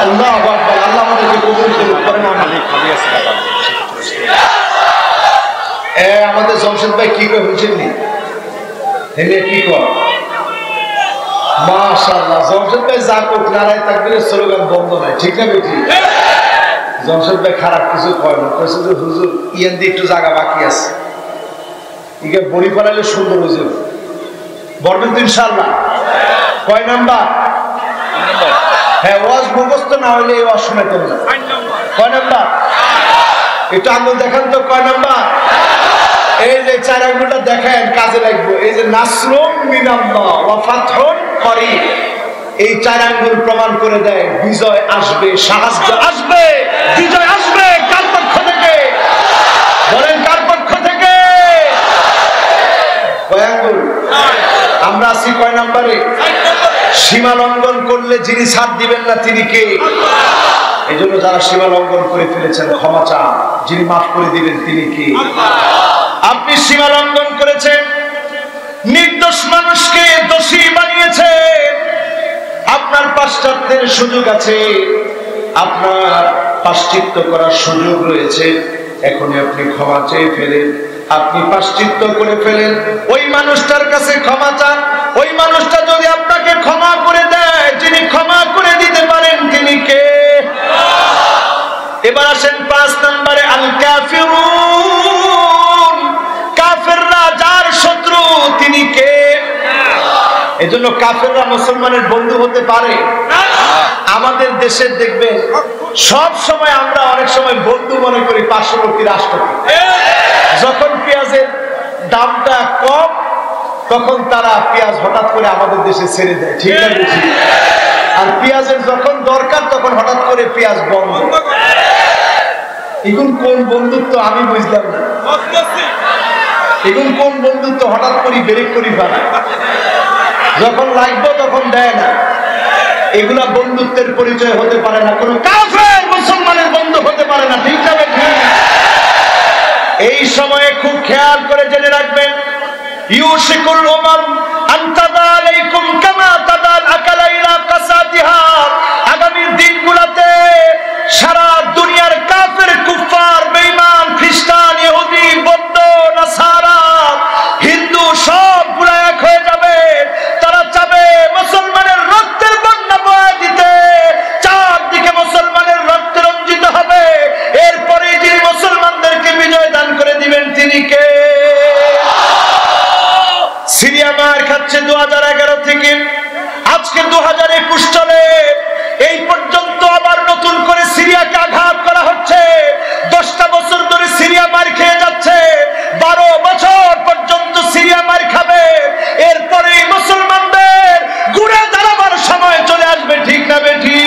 আল্লাহু আকবার। আল্লাহ আমাদেরকে কবুল করুন, করেন আমিন। আমাদের জমশেদ ভাই কি করে হয়েছেন নি হেলে কি কর মাশাআল্লাহ। জমশেদ ভাই যা কোক নারায় তাকবীরের স্লোগান বন্ধ নাই, ঠিক না বেটি? জমশেদ ভাই খারাপ কিছু কয় না, কইছে যে হুজুর ইয়ান দিয়ে একটু জায়গা বাকি আছে, ইকে বড়ি ফেলাইলে সুন্দর হয়ে যাবে। বলবেন তো ইনশাআল্লাহ? কয় নাম্বার? হ্যাঁ, ওয়াজ মুখস্থ না হইলে এই ওয়াজ শোনাইতেন না। কয় নাম্বার? একটু আঙুল দেখান তো, কয় নাম্বার? এই যে 4 আঙ্গুলটা দেখেন, কাজে লাগবে। এই যে নাসরুম মিনাল্লাহ ওয়া ফাতহুন করিব, এই 4 আঙ্গুল প্রমাণ করে দেয় বিজয় আসবে, সাহায্য আসবে, বিজয় আসবে। কার পক্ষ থেকে? বলেন কার পক্ষ থেকে? কয় আঙ্গুল? আমরা আছি কয় নাম্বারে? সীমা লঙ্ঘন করলে যিনি ছাড় দিবেন না তিনি কে? এই জন্য যারা সীমা লঙ্ঘন করে ফেলেছেন ক্ষমা চান, যিনি মাফ করে দিবেন তিনি কে? আপনি সীমা লঙ্ঘন করেছেন, নির্দোষ মানুষকে দোষী বানিয়েছেন। আপনার পাশ্চাত্যের সুযোগ আছে, আপনার পাশ্চিত্য করার সুযোগ রয়েছে। এখনই আপনি ক্ষমা চেয়ে ফেলেন, আপনি পাশ্চিত্য করে ফেলেন, ওই মানুষটার কাছে ক্ষমা চান। ওই মানুষটা যদি আপনাকে ক্ষমা করে দেয়, যিনি ক্ষমা করে দিতে পারেন তিনি কে? এবার আসেন 5 নম্বরে, আল কাফিরুন, কাফেররা যার শত্রু তিনি কে? এজন্য কাফেররা মুসলমানের বন্ধু হতে পারে? আমাদের দেশের দেখবেন সব সময় আমরা অনেক সময় বন্ধু মনে করি পার্শ্ববর্তী রাষ্ট্রকে। যখন পেঁয়াজের দামটা কম তখন তারা পেঁয়াজ হঠাৎ করে আমাদের দেশে ছেড়ে দেয়, ঠিক না বেশি? আর পেঁয়াজের যখন দরকার তখন হঠাৎ করে পেঁয়াজ বন্ধ। এখন কোন বন্ধুত্ব আমি বুঝলাম না। এখন কোন বন্ধুত্ব হঠাৎ করে ব্রেক করি ফেলা, যখন লাগবে তখন দেয় না। এগুলা বন্ধুত্বের পরিচয় হতে পারে না, কোন কাফের মুসলমানের বন্ধু হতে পারে না, ঠিক না বেঠিক? এই সময়ে খুব খেয়াল করে জেনে রাখবেন, ইউশিকুল উমাম আন তাদা আলাইকুম কামা তাদাল আকালা ইলা কাসাতিহা। আগামী দিনগুলোতে সারা দুনিয়ার কাফের, কুফার, বেঈমান, খ্রিস্টান, ইহুদি, বৌদ্ধ, নাসারা, হিন্দু সবগুলো এক হয়ে যাবে। তারা চাবে মুসলমানের রক্তের বন্যা বয়ে দিতে, চারদিকে মুসলমানের রক্তে রঞ্জিত হবে। এরপরে যিনি মুসলমানদেরকে বিজয় দান করে দিবেন তিনি কে? সিরিয়া মার খাচ্ছে 2011 থেকে, আজকে 2021 চলে। এই পর্যন্ত আবার নতুন করে সিরিয়াকে আঘাত করা হচ্ছে। 10টা বছর ধরে সিরিয়া মার খেয়ে যাচ্ছে, 12 বছর পর্যন্ত সিরিয়া মার খাবে। এরপরে মুসলমানদের ঘুরে দাঁড়াবার সময় চলে আসবে, ঠিক না বেঠি?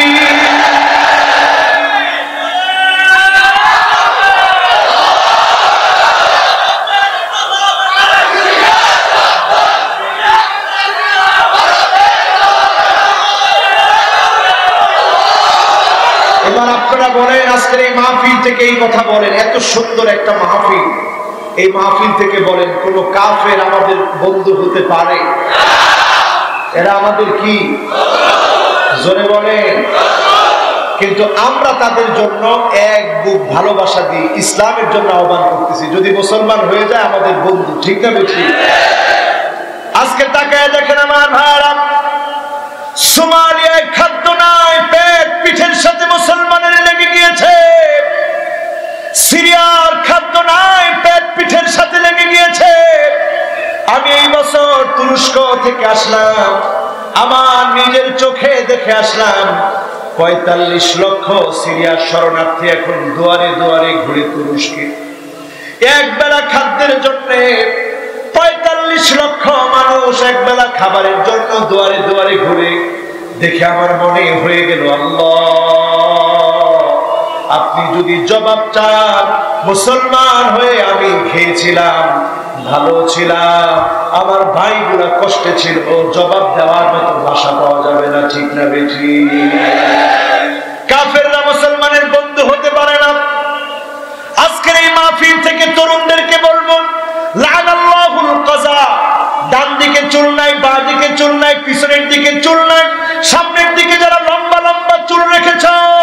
এবার আপনারা বলেন, আজকের এই মাহফিল থেকে এই কথা বলেন, এত সুন্দর একটা মাহফিল, এই মাহফিল থেকে বলেন কোন কাফের আমাদের বন্ধু হতে পারে? এরা আমাদের কি? জোরে বলেন। কিন্তু আমরা তাদের জন্য এক বুক ভালোবাসা দিই, ইসলামের জন্য আহ্বান করতেছি। যদি মুসলমান হয়ে যায় আমাদের বন্ধু, ঠিক না বেশি? আজকে তাকায় দেখেন আমার ভাইরা, সোমালিয়ায় খাদ্য নাই, পেট পিঠের সাথে মুসলমানের লেগে গিয়েছে। সিরিয়ার খাদ্য নাই, পেট পিঠের সাথে লেগে গিয়েছে। আমি এই বছর তুরস্ক থেকে আসলাম, আমার নিজের চোখে দেখে আসলাম 45 লক্ষ সিরিয়ার শরণার্থী এখন দুয়ারে দুয়ারে ঘুরে তুরস্কে। এক বেলা খাদ্যের জন্য 45 লক্ষ মানুষ এক বেলা খাবারের জন্য দুয়ারে দুয়ারে ঘুরে। দেখে আমার মনে হয়ে গেল, আল্লাহ, আপনি যদি জবাব চান, মুসলমান হয়ে আমি খেয়েছিলাম, ভালো ছিলাম, আমার ভাইগুলা কষ্টে ছিল, জবাব দেওয়ার মতো ভাষা পাওয়া যাবে না, ঠিক না বেঠি? কাফেররা মুসলমানের বন্ধু হতে পারে না। আজকের এই মাহফিল থেকে তরুণদেরকে বলবো, লানাল্লাহুল কাযা, ডান দিকে চুল নাই, বাঁ দিকে চুল নাই, পিছনের দিকে চুল নাই, সামনের দিকে যারা লম্বা লম্বা চুল রেখেছ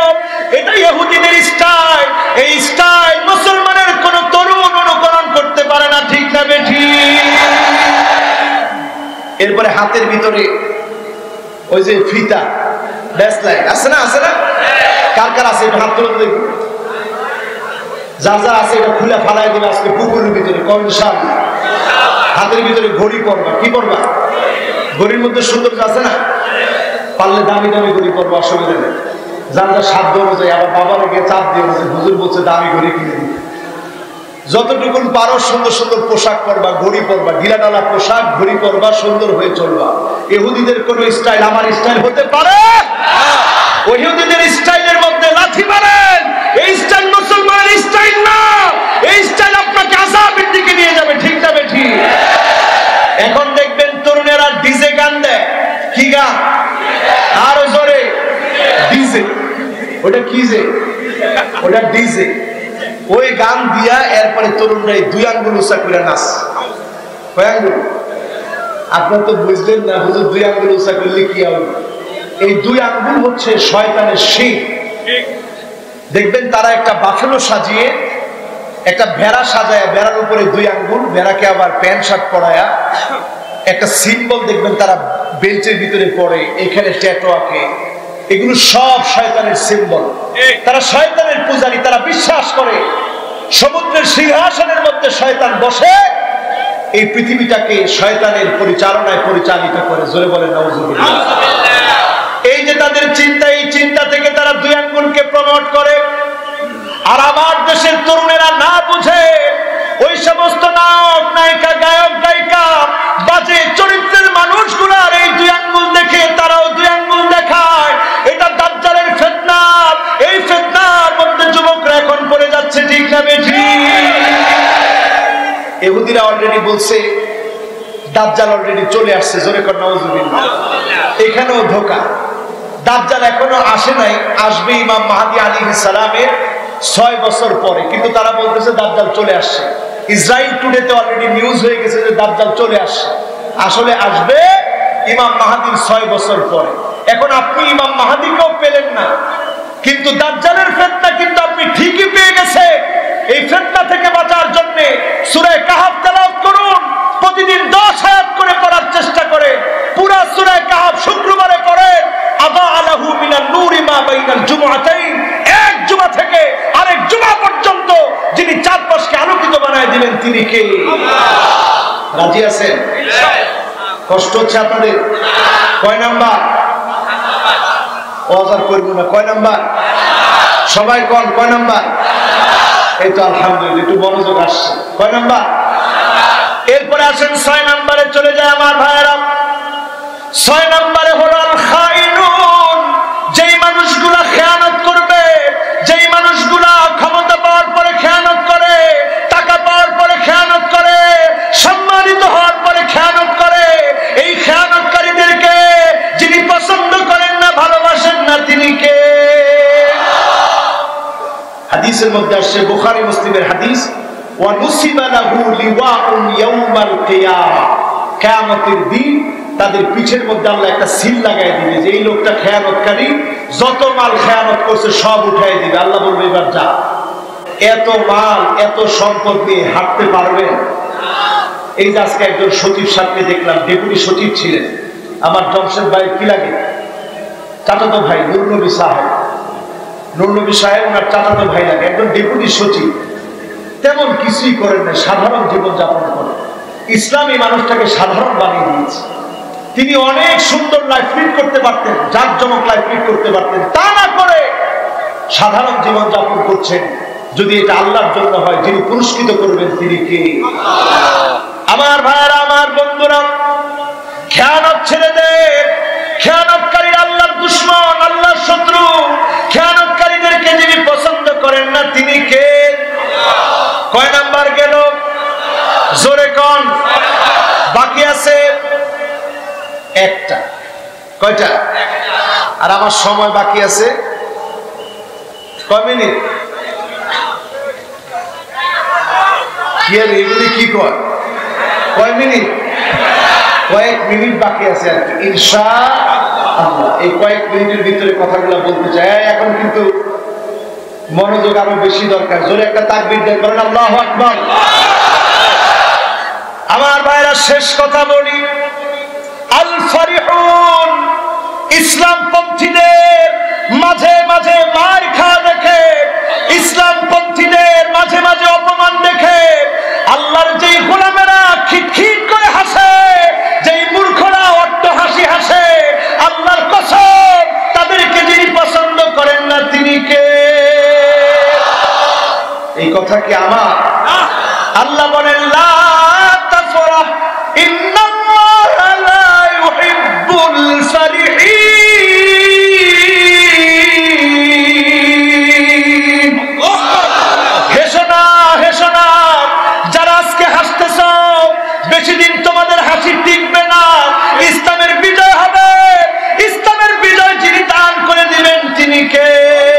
ভিতরে ওই যে ফিতা ব্যাসলাইট আছে না, আছে না? কার কার আছে এটা হাত তুলে দেখুন। যার যার আছে এটা খুলে ফালাই দিবে আজকে পুকুরের ভিতরে। কোন ইনশাআল্লাহ। হাতের ভিতরে ঘড়ি পরবা। কি পরবা? ঘড়ির মধ্যে সৌন্দর্য আছে না? পারলে দামি দামি ঘড়ি পরবা, অসুবিধা নেই। যার যার সাধ্য অনুযায়ী। আবার বাবার গিয়ে চাপ দিয়ে বলছে, হুজুর বলছে দামি ঘড়ি কিনে দিতে। যতটুকুন পারো সুন্দর সুন্দর পোশাক পরবা, ঘড়ি পরবা, ঢিলা ঢালা পোশাক, ঘড়ি পরবা, সুন্দর হয়ে চলবা। ইহুদিদের কোন স্টাইল আমার স্টাইল হতে পারে? ইহুদিদের স্টাইলের মধ্যে লাথি মারেন, এই স্টাইল মুসলমানের স্টাইল না। এই স্টাইল আপনাকে আযাবের দিকে নিয়ে যাবে। ঠিক না বেঠিক? এখন দেখবেন তরুণেরা ডিজে গান দেয়। কি গান? আরো জোরে। ডিজে। ওটা কি যে? ওটা ডিজে। ওই গান দিয়া এরপরে তরুণরা দুই আঙ্গুল উঁচা করে নাচ। কয় আঙ্গুল? আপনার তো বুঝলেন না হুজুর, দুই আঙ্গুল উঁচা করলে কি হবে? এই দুই আঙ্গুল হচ্ছে শয়তানের শিং। দেখবেন তারা একটা বাফেলো সাজিয়ে, একটা ভেড়া সাজায়, ভেড়ার উপরে দুই আঙ্গুল, ভেড়াকে আবার প্যান্ট শার্ট পরায়া একটা সিম্বল দেখবেন তারা বেল্টের ভিতরে পড়ে, এখানে ট্যাটু আঁকে। এগুলো সব শয়তানের সিম্বল। তারা শয়তানের পূজারী। তারা বিশ্বাস করে সমুদ্রের সিংহাসনের মধ্যে শয়তান বসে এই পৃথিবীটাকে শয়তানের পরিচালনায় পরিচালিত করে। জোরে বলেন নাউজুবিল্লাহ। এই যে তাদের চিন্তা, এই চিন্তা থেকে তারা দুই আঙ্গুলকে প্রমোট করে। আর আমার দেশের তরুণেরা না বুঝে ওই সমস্ত নায়ক নায়িকা, গায়ক গায়িকা, বাজে চরিত্রের মানুষগুলার এই দুই আঙ্গুল দেখে তারাও দুই আঙ্গুল দেখায়। এটা দাজ্জালের ফিতনা। এই ফিতনার মধ্যে যুবকরা এখন পড়ে যাচ্ছে। ঠিক না বেঠিক? ইহুদিরা অলরেডি বলছে দাজ্জাল অলরেডি চলে আসছে। জোরে কর নাউজুবিল্লাহ। এখানেও ধোঁকা। দাজ্জাল এখনো আসে নাই, আসবে ইমাম মাহদী আলাইহিস সালামের 6 বছর পরে। কিন্তু তারা বলতেছে দাজ্জাল চলে আসছে। ইসরায়েল টুডেতে অলরেডি নিউজ হয়ে গেছে যে দাজ্জাল চলে আসছে। আসলে আসবে ইমাম মাহদীর 6 বছর পরে। এখন আপনি ইমাম মাহদীকেও পেলেন না, কিন্তু দাজ্জালের ফিতনা কিন্তু আপনি ঠিকই পেয়ে গেছে। এই ফিতনা থেকে বাঁচার জন্য সূরা কাহফ তেলাওয়াত করুন। প্রতিদিন 10 আয়াত করে পড়ার চেষ্টা করে। পুরা সূরা কাহফ শুক্রবারে পড়েন। আবা আলাহু মিনান নূরি মা বাইনাল জুমআতাইন। এক জুমা থেকে আরেক জুমা পর্যন্ত যিনি চারপাশকে আলোকিত বানায় দিবেন তিনি কে? আল্লাহ। রাজি আছেন? কষ্ট হচ্ছে আপনাদের? কয় নাম্বার? ওয়াজ করব না। কয় নাম্বার? সবাই কোন কয় নাম্বার? এই তো আলহামদুলিল্লাহ, একটু মনোযোগ আসছে। কয় নাম্বার? এরপরে আসেন 6 নম্বরে চলে যায় আমার ভাইয়েরা। 6 নম্বরে হলো আল খাইনুন। যেই মানুষগুলা খেয়ানত করবে, যেই মানুষগুলা ক্ষমতা পাওয়ার পরে খেয়ানত করে, টাকা পাওয়ার পরে খেয়ানত করে, সম্মানিত হওয়ার পরে খেয়ানত করে, এই খেয়ানতকারীদেরকে যিনি পছন্দ করেন না, ভালোবাসেন না, তিনি কে? হাদিসের মধ্যে আসছে, বুখারী মুসলিমের হাদিস, ওয়া নুসিবা লাহু লিওয়াউন ইয়াউমাল কিয়ামা। কিয়ামতের দিন তাদের পিঠের মধ্যে আল্লাহ একটা সিল লাগাই দিবে যে এই লোকটা খেয়ানতকারী, যত মাল খেয়ানত করছে সব উঠাই দিবে। আল্লাহ বলবে এবার যা। এত মাল, এত সম্পদ নিয়ে হাঁটতে পারবেন? এই যে আজকে একজন সচিব সাহেবকে দেখলাম, ডেপুটি সচিব ছিলেন আমার জমশেদ ভাই, কি লাগে চাচাতো ভাই, নুরনবী সাহেব। নুরনবী সাহেব ওনার চাচাতো ভাই লাগে, একজন ডেপুটি সচিব। তেমন কিছুই করেন না, সাধারণ জীবনযাপন করেন। ইসলামী মানুষটাকে সাধারণ বানিয়ে দিয়েছে। তিনি অনেক সুন্দর লাইফ লিড করতে পারতেন, জাঁকজমক লাইফ লিড করতে পারতেন, তা না করে সাধারণ জীবনযাপন করছেন। যদি এটা আল্লাহর জন্য হয়, যিনি পুরস্কৃত করবেন তিনি কে? আমার ভাইয়েরা, আমার বন্ধুরা, খেয়ানত ছেড়ে দেন। খেয়ানতকারী আল্লাহর দুশমন, আল্লাহর শত্রু। খেয়ানতকারীদেরকে যিনি পছন্দ করেন না তিনি কে? কয় নাম্বার গেল? জোরে কোন? বাকি আছে একটা। কয়টা? আর আমার সময় বাকি আছে কয় মিনিট? কি আর এগুলি কি কয়? কয় মিনিট? কয়েক মিনিট বাকি আছে আর কি, ইনশাআল্লাহ। এই কয়েক মিনিটের ভিতরে কথাগুলো বলতে চাই। এখন কিন্তু মনোযোগ আরো বেশি দরকার। জোরে একটা তাকবীর দেন, বলেন আল্লাহু আকবার। আমার ভাইরা, শেষ কথা বলি, আল ফারিহুন, ইসলামপন্থীদের মাঝে মাঝে মার খাওয়া দেখে, ইসলামপন্থীদের মাঝে মাঝে অপমান দেখে আল্লাহর যেই গোলামেরা খিটখিট করে হাসে, যেই মূর্খরা অট্ট হাসি হাসে, আল্লাহর কসম তাদেরকে যিনি পছন্দ করেন না তিনি কে? এই কথা কি আমার? আল্লাহ বলেন লা তাফরাহ ইন্নাল্লাহা লা ইউহিব্বুল ফারিহিন। হেসো না, হেসো না, যারা আজকে হাসতেছ বেশি দিন তোমাদের হাসি টিকবে না। ইসলামের বিজয় হবে, ইসলামের বিজয় যিনি দান করে দিবেন তিনি কে?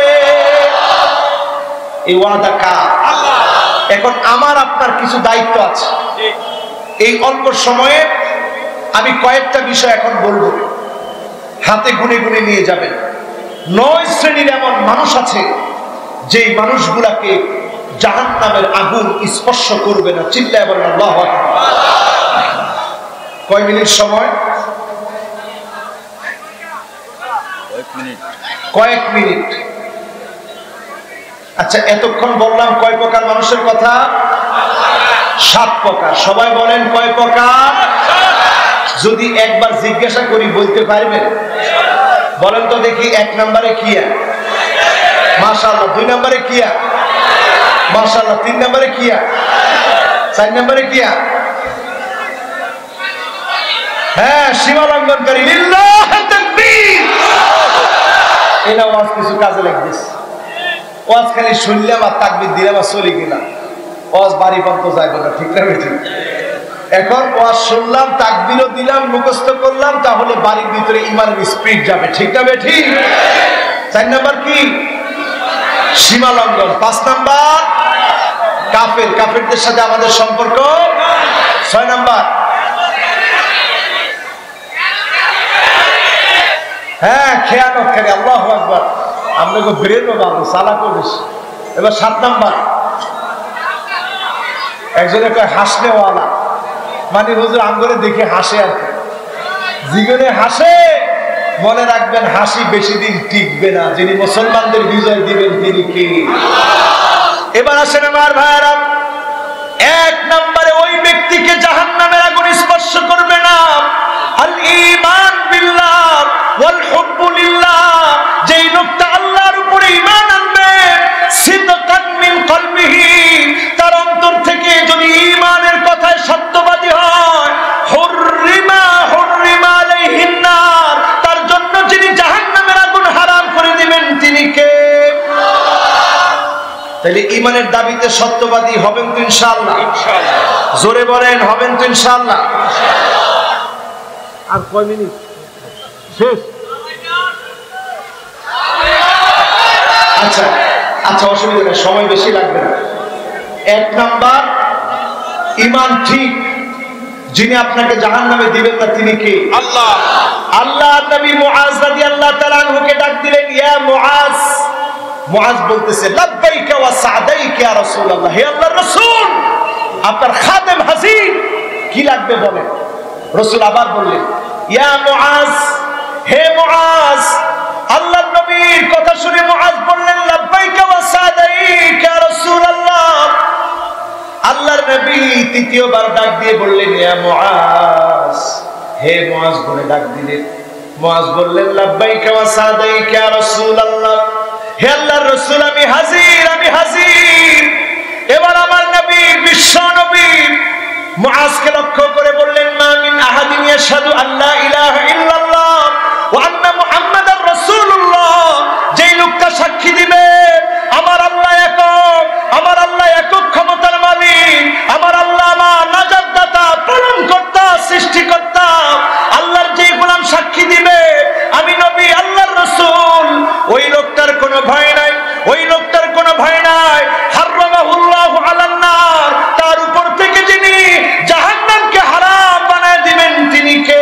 এই ওয়াদা কার? এখন আমার আপনার কিছু দায়িত্ব আছে। এই অল্প সময়ে আমি কয়েকটা বিষয় এখন বলবো, হাতে গুনে গুনে নিয়ে যাবেন। 9 শ্রেণীর এমন মানুষ আছে যেই মানুষগুলাকে জাহান্নামের আগুন স্পর্শ করবে না। চিল্লায় বলেন আল্লাহু আকবার। কয় মিনিট সময়? কয়েক মিনিট। আচ্ছা, এতক্ষণ বললাম কয় প্রকার মানুষের কথা? 7 প্রকার। সবাই বলেন কয় প্রকার? যদি একবার জিজ্ঞাসা করি বলতে পারবেন? বলেন তো দেখি। 1 নম্বরে কিয়া, মাশাআল্লাহ। 2 নম্বরে কিয়া, মাশাআল্লাহ। 3 নম্বরে কিয়া, 4 নম্বরে কিয়া? হ্যাঁ, সীমা লঙ্ঘনকারী। লিল্লাহি তাকবীর। এটা ওয়াজ কিছু কাজে লাগতেছে। ওয়াজ খালি শুনলাম আর তাকবীর দিলাম আর চলে গেলাম, ওয়াজ বাড়ি পর্যন্ত যাইবে না। ঠিক না ঠিক? এখন ওয়াজ শুনলাম, তাকবীরও দিলাম, মুখস্থ করলাম, তাহলে বাড়ির ভিতরে ইমানের স্পিড যাবে। ঠিক না ঠিক? 4 নাম্বার কি? সীমা লঙ্ঘন। 5 নাম্বার কাফের, কাফেরদের সাথে আমাদের সম্পর্ক। 6 নাম্বার হ্যাঁ খেয়ানতকারী। আল্লাহু আকবার। আপনাকে ব্রেনও ভালো, চালাকও বেশি। এবার 7 নাম্বার একজনে কয় হাসনেওয়ালা, মানে হুজুর আমগরে দেখে হাসে আর কি। জীবনে হাসে, মনে রাখবেন হাসি বেশি দিন টিকবে না। যিনি মুসলমানদের বিজয় দিবেন তিনি কে? এবার আসেন আমার ভাইরা, 1 নম্বরে ওই ব্যক্তিকে জাহান্নামের আগুন স্পর্শ করবে না। আল ঈমান বিল্লাহ ওয়াল হুব্বু লিল্লাহ। যেই লোকটা আল্লাহর উপরে ঈমান আনবে, সিদকান মিন কলবিহি, তার অন্তর থেকে যদি ঈমানের কথায় সত্যবাদী হয়, হুররিমা আলাইহিন নার, তার জন্য যিনি জাহান্নামের আগুন হারাম করে দিবেন তিনি কে? তাহলে ঈমানের দাবিতে সত্যবাদী হবেন তো ইনশাআল্লাহ? ইনশাআল্লাহ। জোরে বলেন হবেন তো ইনশাআল্লাহ? আর কয় মিনিট? শেষ। আচ্ছা আচ্ছা, অসুবিধা নেই, সময় বেশি লাগবে না। 1 নাম্বার ঈমান ঠিক, যিনি আপনাকে জাহান্নামে দিবেন না তিনি কে? আল্লাহ। আল্লাহ নবী মুআজ রাদিয়াল্লাহু তাআলা আনহুকে ডাক দিলেন, ইয়া মুআজ। মুআজ বলতেছে লাব্বাইকা ওয়া সা'দাইকা ইয়া রাসূলুল্লাহ। হে আল্লাহর রাসূল, আপনার খাদেম হাজির, কি লাগবে বলেন। রাসূল আবার বললেন, ইয়া মুআজ, হে মুআজ। আল্লাহর নবীর কথা শুনে মুআজ বললেন, লাব্বাইকা ওয়া সা'দাইকা ইয়া রাসূলুল্লাহ। আল্লাহর নবী তৃতীয়বার ডাক দিয়ে বললেন, ইয়া মুআজ, হে মুআজ বলে ডাক দিলেন। মুআজ বললেন, লাব্বাইকা ওয়া সা'দাইকা ইয়া রাসূলুল্লাহ। হে আল্লাহর রাসূল, আমি হাজির, আমি হাজির। এবার আমার নবী, বিশ্ব নবী মুআজকে লক্ষ্য করে বললেন, মা মিন আহাদিন ইয়াশহাদু আল্লা ইলাহা ইল্লাল্লাহ ওয়া আন্না মুহাম্মাদার রাসূলুল্লাহ। যেই লোকটা সাক্ষী দিবে আমার আল্লাহ একক, আমার আল্লাহ একক ক্ষমতার মালিক, আমার আল্লাহ আমার নাজাতদাতা, পালনকর্তা, সৃষ্টিকর্তা, আল্লাহর যে গোলাম সাক্ষী দিবে আমি নবী আল্লাহর রাসূল, ওই লোকটার কোনো ভয় নাই, ওই লোকটার কোনো ভয় নাই। হারামাহুল্লাহু আলান নার, তার উপর থেকে যিনি জাহান্নামকে হারাম বানায় দিবেন তিনি কে?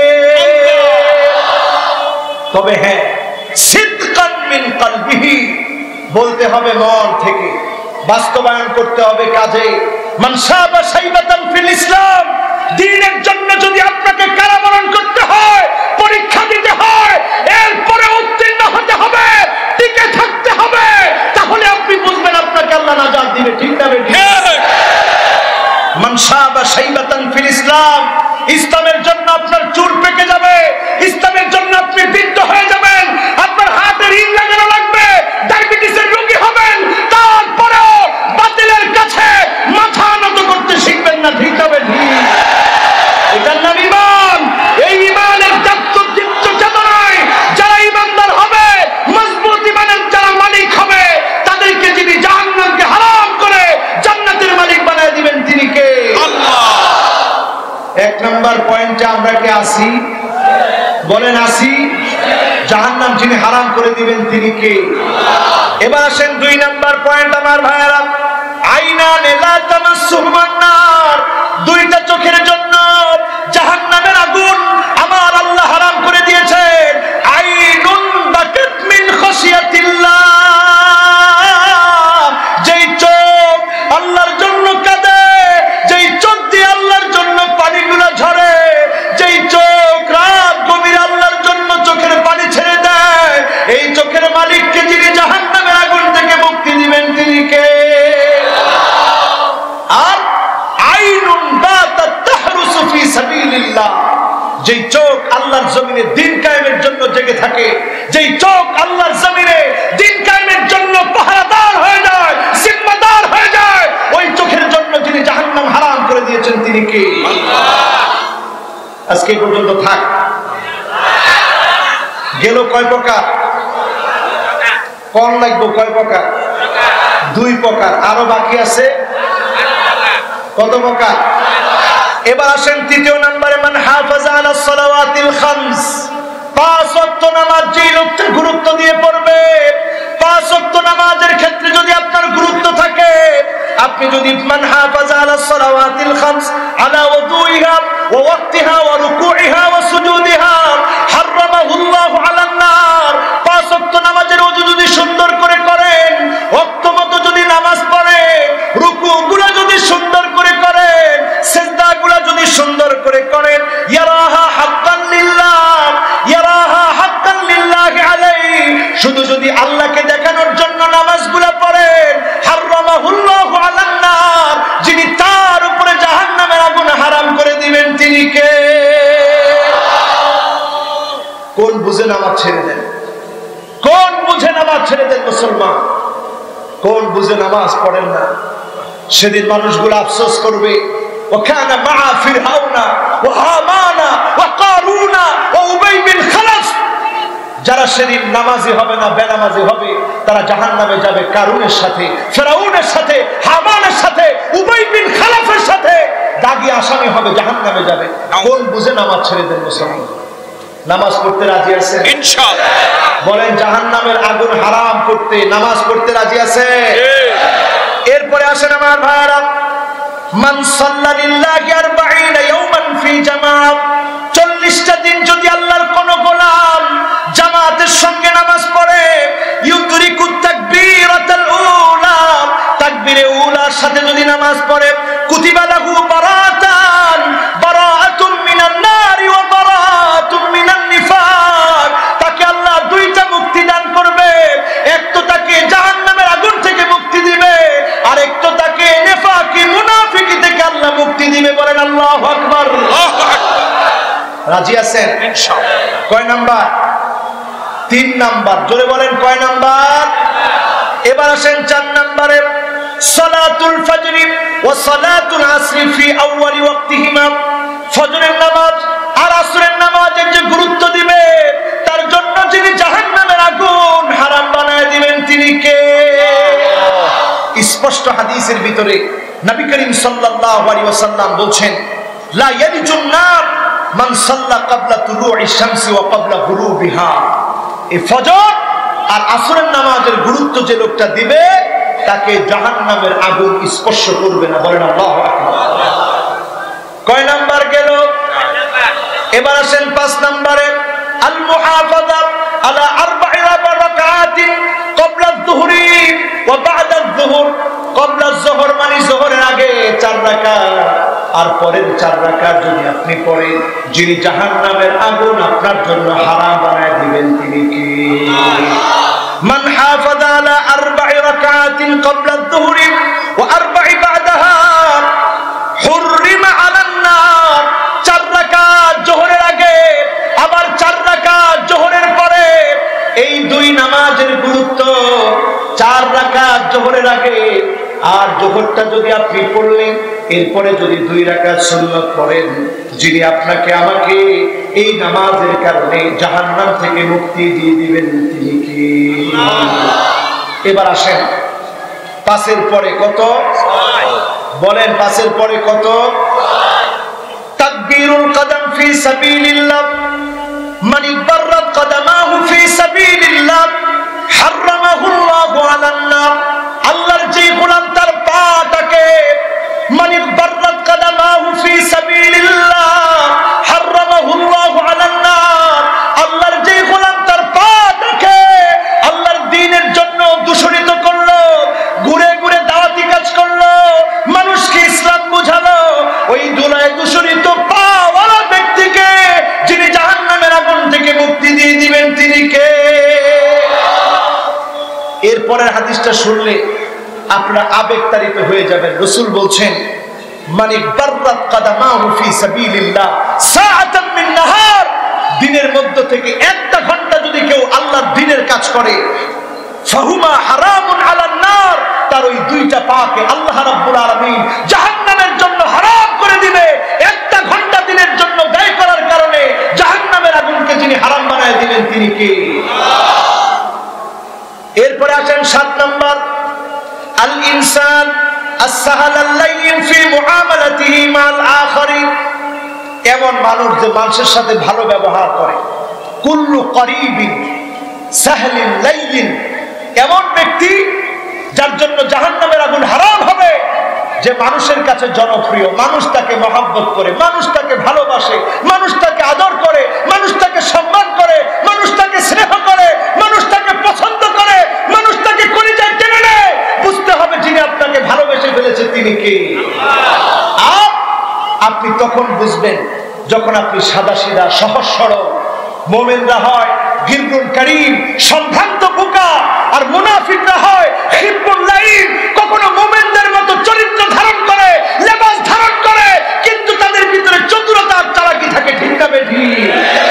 তবে হ্যাঁ, সিদকান মিন কলবিহি, বলতে হবে মন থেকে, বাস্তবায়ন করতে হবে কাজে। মান শাবা শাইবাতান ফিল ইসলাম দ্বীনের জন্য যদি আপনাকে কারাবরণ করতে হয়, পরীক্ষা দিতে হয়, এরপরে উত্তীর্ণ হতে হবে, টিকে থাকতে হবে, তাহলে আপনি বুঝবেন আপনাকে আল্লাহ নাজাত দিবে। ঠিক না বেঠিক? মান শাবা শাইবাতান ফিল ইসলাম, ইসলামের জন্য আপনার চুল পেকে যাবে, ইসলামের জন্য আপনি বৃদ্ধ হয়ে যাবেন, আপনার হাতে রিং লাগানো লাগবে, ডায়াবেটিসের রোগী হবেন, তারপরেও বাতিলের কাছে মাথা নত করতে শিখবেন না। ঠিক হবে? ঠিক। এটার নাম ঈমান। এই ঈমানের দাপ্তচিত্ত চেতনায় যারা ঈমানদার হবে, মজবুত ঈমানের যারা মালিক হবে, তাদেরকে যিনি জাহান্নামকে হারাম করে জান্নাতের মালিক বানায় দিবেন তিনি কে? আল্লাহ। এক নাম্বার পয়েন্টে আমরা কে আসি? বলেন আসি। জাহান্নাম যিনি হারাম করে দিবেন তিনি কে? এবার আসেন 2 নাম্বার পয়েন্ট আমার ভাইয়েরা। আইনানে লা তামাসসুহুমান নার, দুইটা চোখের জন্য জাহান্নামের আগুন আমার আল্লাহ হারাম করে দিয়েছেন। আইনুন বাকাত মিন খাশিয়াতিল্লাহ, যেই চোখ আল্লাহর জন্য কাঁদে, যেই চোখ দিয়ে আল্লাহর জন্য পানিগুলো ঝরে, যেই চোখ রাত গভীর আল্লাহর জন্য চোখের পানি ছেড়ে দেয়, এই চোখের মালিককে যিনি জাহান্নামের আগুন থেকে মুক্তি দিবেন তিনি কে? আর আইনুন বাতাত তাহরুসু ফি সাবিলিল্লাহ, যেই চোখ আল্লাহর জমিনে দ্বীন কায়েমের জন্য জেগে থাকে, যেই চোখ আল্লাহর জমিনে দ্বীন কায়েমের জন্য পাহারাদার হয়ে যায়, জিম্মাদার হয়ে যায়, ওই চোখের জন্য যিনি জাহান্নাম হারাম করে দিয়েছেন তিনি কে? আল্লাহ। আজকে পর্যন্ত থাক। গেল কয় প্রকার? কোন লাগবে? কয় প্রকার? 2 প্রকার। আরো বাকি আছে কত প্রকার? এবার আসেন 3 নম্বরে, মান হাফাজা আলাস সালাওয়াতিল খামস, 5 ওয়াক্ত নামাজ যেই লোকটা গুরুত্ব দিয়ে পড়বে, 5 ওয়াক্ত নামাজের ক্ষেত্রে যদি আপনার গুরুত্ব থাকে, আপনি যদি মান হাফাজা আলাস সালাওয়াতিল খামস আলা ওযুইহা ওয়া ওয়াক্তিহা ওয়া রুকুইহা ওয়া সুজুদিহা হারামাহুল্লাহু আলান নার, 5 ওয়াক্ত নামাজের ওযু যদি সুন্দর করে করেন, ওয়াক্ত মতো যদি নামাজ পড়েন, রুকুগুলো যদি সুন্দর করে করেন, সিজদাগুলো যদি সুন্দর করে করেন, ইয়ারাহা হাক্কান লিল্লাহ, ইয়ারাহা হাক্কান লিল্লাহি আলাইহি, শুধু যদি আল্লাহকে দেখানোর জন্য নামাজগুলো পড়েন, হারামাহুল্লাহু আলান নার, যিনি তার উপরে জাহান্নামের আগুন হারাম করে দিবেন তিনি কে? কোন বুঝে নামাজ ছেড়ে দেন? কোন বুঝে নামাজ ছেড়ে দেন মুসলমান? কোন বুঝে নামাজ পড়েন না? সেদিন মানুষগুলো আফসোস করবে, وكان مع فرعون وهامان وقارون وأبي بن خلف, যারা সেদিন নামাজি হবে না, বেনামাজি হবে, তারা জাহান্নামে যাবে কারুনের সাথে, ফেরাউনের সাথে, হামানের সাথে, উবাই বিন খালাফের সাথে দাগি আসামি হবে, জাহান্নামে যাবে। কোন বুঝে নামাজ ছেড়ে দেন মুসলমান? নামাজ পড়তে রাজি আছেন ইনশাআল্লাহ? বলেন জাহান্নামের আগুন হারাম করতে নামাজ পড়তে রাজি আছে? এরপরে আসেন আমার ভাইরা, মান সাল্লা লিল্লাহি 40 ইয়াওমান ফি জামাত, 40টা দিন যদি আল্লাহর কোন গোলাম জামাতের সঙ্গে নামাজ পড়ে, ইউদরিকুত তাকবীরাতুল উলা, তাকবীরে উলার সাথে যদি নামাজ পড়ে, কুতিবা লাহু বারাতান, বারাতুম মিনান নারি ওয়া বারাতুম মিনান নিফাক, তাকে আল্লাহ 2টা মুক্তি দান করবে। এক তো তাকে জাহান্নামের আগুন থেকে মুক্তি দিবে, আর এক তো তাকে নিফাকি মুনাফিকি থেকে আল্লাহ মুক্তি দিবে। বলেন আল্লাহু আকবার। আল্লাহু আকবার। রাজি আছেন ইনশাআল্লাহ? কয় নাম্বার? 3 নাম্বার। জোরে বলেন কয় নাম্বার? এবার আসেন 4 নাম্বারে, সালাতুল ফজর ওয়া সালাতুল আসর ফি আউয়ালি ওয়াক্তিহিমা, ফজরের নামাজ আর আসরের নামাজের যে গুরুত্ব দিবে, তার জন্য যিনি জাহান্নামের আগুন হারাম বানায় দিবেন তিনি কে? স্পষ্ট হাদিসের ভিতরে নবী করিম সাল্লাল্লাহু আলাইহি ওয়াসাল্লাম বলছেন, লা ইয়ালিজুন নার মান সাল্লা ক্বাবলা তুলুই শামসি ওয়া ক্বাবলা গুরুবিহা, এই ফজর আর আসরের নামাজের গুরুত্ব যে লোকটা দিবে, তাকে জাহান্নামের আগুন স্পর্শ করবে না। বলেন আল্লাহু আকবার। কয় নাম্বার গেল? এবার আসেন 5 নম্বরে, আল মুহাফাযা আলা 4 রাকাআতিন ক্বাবলা আয-যুহরি ওয়া বা'দা আয-যুহর, ক্বাবলা আয-যুহর মানে যোহরের আগে 4 রাকাত, আর পরের 4 রাকাত যদি আপনি পড়েন, যিনি জাহান্নামের আগুন আপনার জন্য হারাম বানায় দিবেন তিনি কি? মান হাফাযা আলা 4 রাকাতিন ক্বাবলা আয-যুহর ওয়া 4 বা'দাহা হুররিমা আলান নার। 4 রাকাত যোহরের আগে আবার 4 রাকাত যোহরের পরে, এই 2 নামাজের গুরুত্ব। 4 রাকাত যোহরের আগে, আর যোহরটা যদি আপনি পড়লেন, এরপরে যদি 2 রাকাত সুন্নাত পড়েন, যিনি আপনাকে আমাকে এই নামাজের কারণে জাহান্নাম থেকে মুক্তি দিয়ে দিবেন তিনি কি? এবার আসেন, 5 পরে কত? বলেন 5 পরে কত? তাকবীরুল কদম ফি সাবিলিল্লাহ, মান ইবাররাত কদমাহু ফি সাবিলিল্লাহ হারামাহুল্লাহু আলান নার। আল্লাহর যে গোলাম তার পাটাকে, মান ইবাররাত কদমাহু ফি সাবিলিল্লাহ হারামাহুল্লাহু আলান নার, আল্লাহর যে গোলাম তার পাটাকে আল্লাহর দ্বীনের জন্য দূষিত করলো, ঘুরে ঘুরে দাওয়াতি কাজ করলো, মানুষকে ইসলাম বুঝালো, ওই দুলায় দূষিত পাওয়ালা ব্যক্তিকে যিনি জাহান্নামের আগুন থেকে মুক্তি দিয়ে দিবেন তিনি কে? এরপরের হাদিসটা শুনলে আপনারা আবেগতাড়িত হয়ে যাবেন। রাসূল বলছেন, মান ইবাররাত কদমাহু ফি সাবিলিল্লাহ সাআতাম মিন নাহার, দিনের মধ্য থেকে 1 ঘন্টা যদি কেউ আল্লাহর দ্বীনের কাজ করে, ফাহুমা হারামুন আলান নার, তার ওই 2টা পাকে আল্লাহ রাব্বুল আলামিন জাহান্নামের জন্য হারাম করে দিবে। 1 ঘন্টা দিনের জন্য ব্যয় করার কারণে জাহান্নামের আগুনকে যিনি হারাম বানায় দিবেন তিনি কে? এরপরে আসেন 7 নাম্বার, আল ইনসান as-sahl al-layyin fi mu'amalatihi ma'al akharin, এমন মানুষ যে মানুষের সাথে ভালো ব্যবহার করে। কুল্লু করিবিন সাহলিন লাইয়িন, এমন ব্যক্তি যার জন্য জাহান্নামের আগুন হারাম হবে, যে মানুষের কাছে জনপ্রিয়, মানুষ তাকে মহব্বত করে, মানুষ তাকে ভালোবাসে, মানুষ তাকে আদর করে, মানুষ তাকে সম্মান করে, মানুষ তাকে স্নেহ করে, মানুষ তাকে পছন্দ করে, মানুষ তাকে কলিজায় টেনে নেয়। বুঝতে হবে যিনি আপনাকে ভালোবেসে ফেলেছে তিনি কে। আর আপনি তখন বুঝবেন যখন আপনি সাদাসিধা সহজ সরল। মুমিনরা হয় গিরগুন কারীম, সম্ভ্রান্ত বোকা, আর মুনাফিকরা হয় হিব্বুল লাইন, কখনো মুমিনদের মতো চরিত্র ধারণ করে, লেবাস ধারণ করে, কিন্তু তাদের ভিতরে চতুরতা আর চালাকি থাকে। ঠিক না বেঠিক?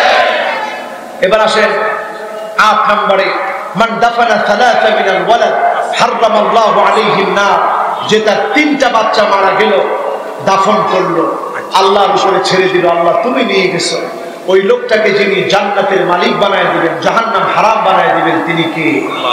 এবার আসেন 8 নম্বরে, মান দাফানা সালাসা মিনাল ওয়ালাদ হারামাল্লাহু আলাইহিন নার, যে তার 3টা বাচ্চা মারা গেল, দাফন করলো, আল্লাহর উপরে ছেড়ে দিল, আল্লাহ তুমি নিয়ে গেছো, ওই লোকটাকে যিনি জান্নাতের মালিক বানায় দিবেন, জাহান্নাম হারাম বানায় দিবেন তিনি কে?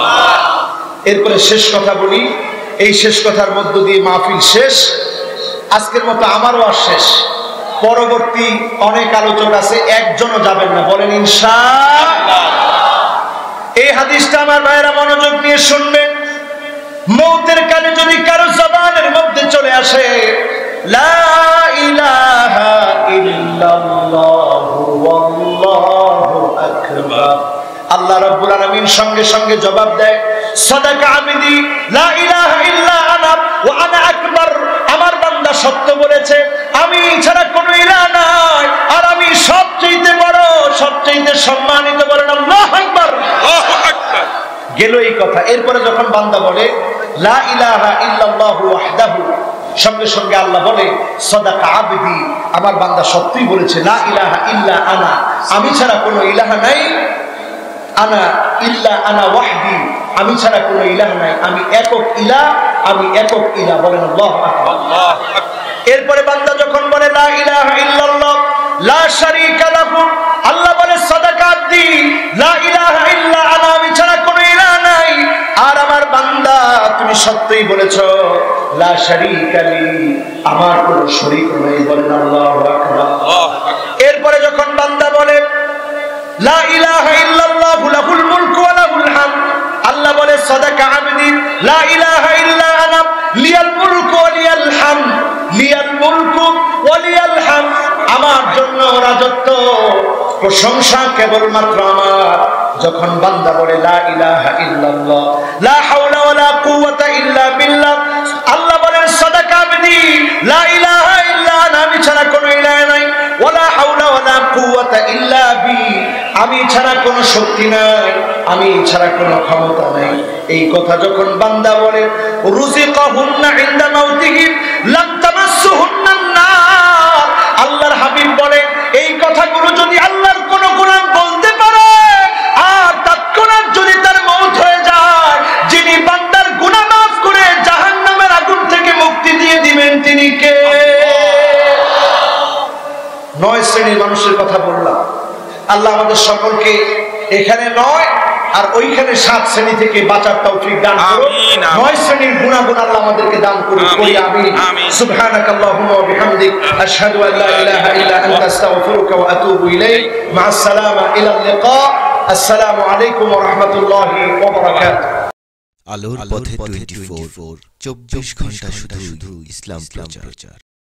এরপরে শেষ কথা বলি, এই শেষ কথার মধ্য দিয়ে মাহফিল শেষ। আজকের মতো আমারও আর শেষ। পরবর্তী অনেক আলোচক আছে, একজনও যাবেন না, বলেন ইনশাআল্লাহ। এই হাদিসটা আমার ভাইরা মনোযোগ দিয়ে শুনবেন। মৌতের কানে যদি কারো জবানের মধ্যে চলে আসে লা ইলাহা ইল্লাল্লাহু ওয়াল্লাহু আকবার, আল্লাহ রাব্বুল আলামিন সঙ্গে সঙ্গে জবাব দেয়, সাদাকা আবদি লা ইলাহা ইল্লা আনা ওয়া আনা আকবার, আমার বান্দা সত্য বলেছে, আমি ছাড়া কোনো ইলাহ নাই, আর আমি সবচেয়ে বড়, সবচেয়ে সম্মানিত। বলেন আল্লাহু আকবার। আল্লাহু আকবার। গেল এই কথা। এরপরে যখন বান্দা বলে লা ইলাহা ইল্লাল্লাহু ওয়াহদাহু, সঙ্গে সঙ্গে আল্লাহ বলে সাদাকা আবদি, আমার বান্দা সত্যই বলেছে, লা ইলাহা ইল্লা আনা, আমি ছাড়া কোনো ইলাহ নাই, আনা ইল্লা আনা ওয়াহদি, আমি ছাড়া কোনো ইলাহ নাই, আমি একক ইলাহ, আমি একক ইলাহ। বলেন আল্লাহু আকবার। এরপরে বান্দা যখন বলে লা ইলাহা ইল্লাল্লাহ লা শারীকা লাহু, আল্লাহ বলে সাদাকা আবদি লা ইলাহা ইল্লা আনা, আমি ছাড়া কোনো ইলাহ নাই, আর আমার বান্দা তুমি সত্যই বলেছো লা শারীকা লি, আমার কোনো শরীক নাই। বলেন আল্লাহু আকবার। এরপরে যখন বান্দা বলে লা ইলাহা ইল্লাল্লাহু লাহুল মুলকু ওয়া লাহুল হামদ, আল্লাহ বলে সাদাকা আবদি লা ইলাহা ইল্লা আনা লিয়াল মুলকু ওয়া লিয়াল হামদ, লিয়াল মুলকু ওয়া লিয়াল হামদ, আমার জন্য রাজত্ব প্রশংসা কেবলমাত্র আমার। যখন বান্দা বলে লা ইলাহা ইল্লাল্লাহ লা হাওলা ওয়ালা কুওয়াতা ইল্লা বিল্লাহ, আল্লাহ বলেন সাদাকা আবদি লা ইলাহা ইল্লা আনা ইল্লা বি, আমি ছাড়া কোনো শক্তি নাই, আমি ছাড়া কোনো ক্ষমতা নাই। এই কথা যখন বান্দা বলে, রুজিকাহুন্না ইনদা মাউতিহি লাম তামাসসুহুন্নান নার, আল্লাহর হাবিব বলে এই কথাগুলো যদি আল্লাহর কোন গোলাম বলতে পারে আর তৎক্ষণাৎ যদি তার মওত হয়ে যায়, যিনি বান্দার গুনাহ মাফ করে জাহান্নামের আগুন থেকে মুক্তি দিয়ে দিবেন তিনি কে? 9 শ্রেণীর মানুষের কথা বললাম। আল্লাহ আমাদের সকলকে এখানে 9 আর ওইখানে 7 শ্রেণী থেকে বাঁচার তৌফিক দান করুন। 9 শ্রেণীর গুনাহগুলো আল্লাহ আমাদেরকে দান করুন। কই আমিন। সুবহানাকাল্লাহুম্মা ওয়া বিহামদিক আশহাদু আল লা ইলাহা ইল্লা আনতা আস্তাগফিরুকা ওয়া আতুবু ইলাইক। মা আসসালামা ইলা লিকা। আসসালামু আলাইকুম ওয়া রাহমাতুল্লাহি ওয়া বারাকাতুহু। আলোর পথে 24 ঘন্টা শুধু ইসলাম প্রচার।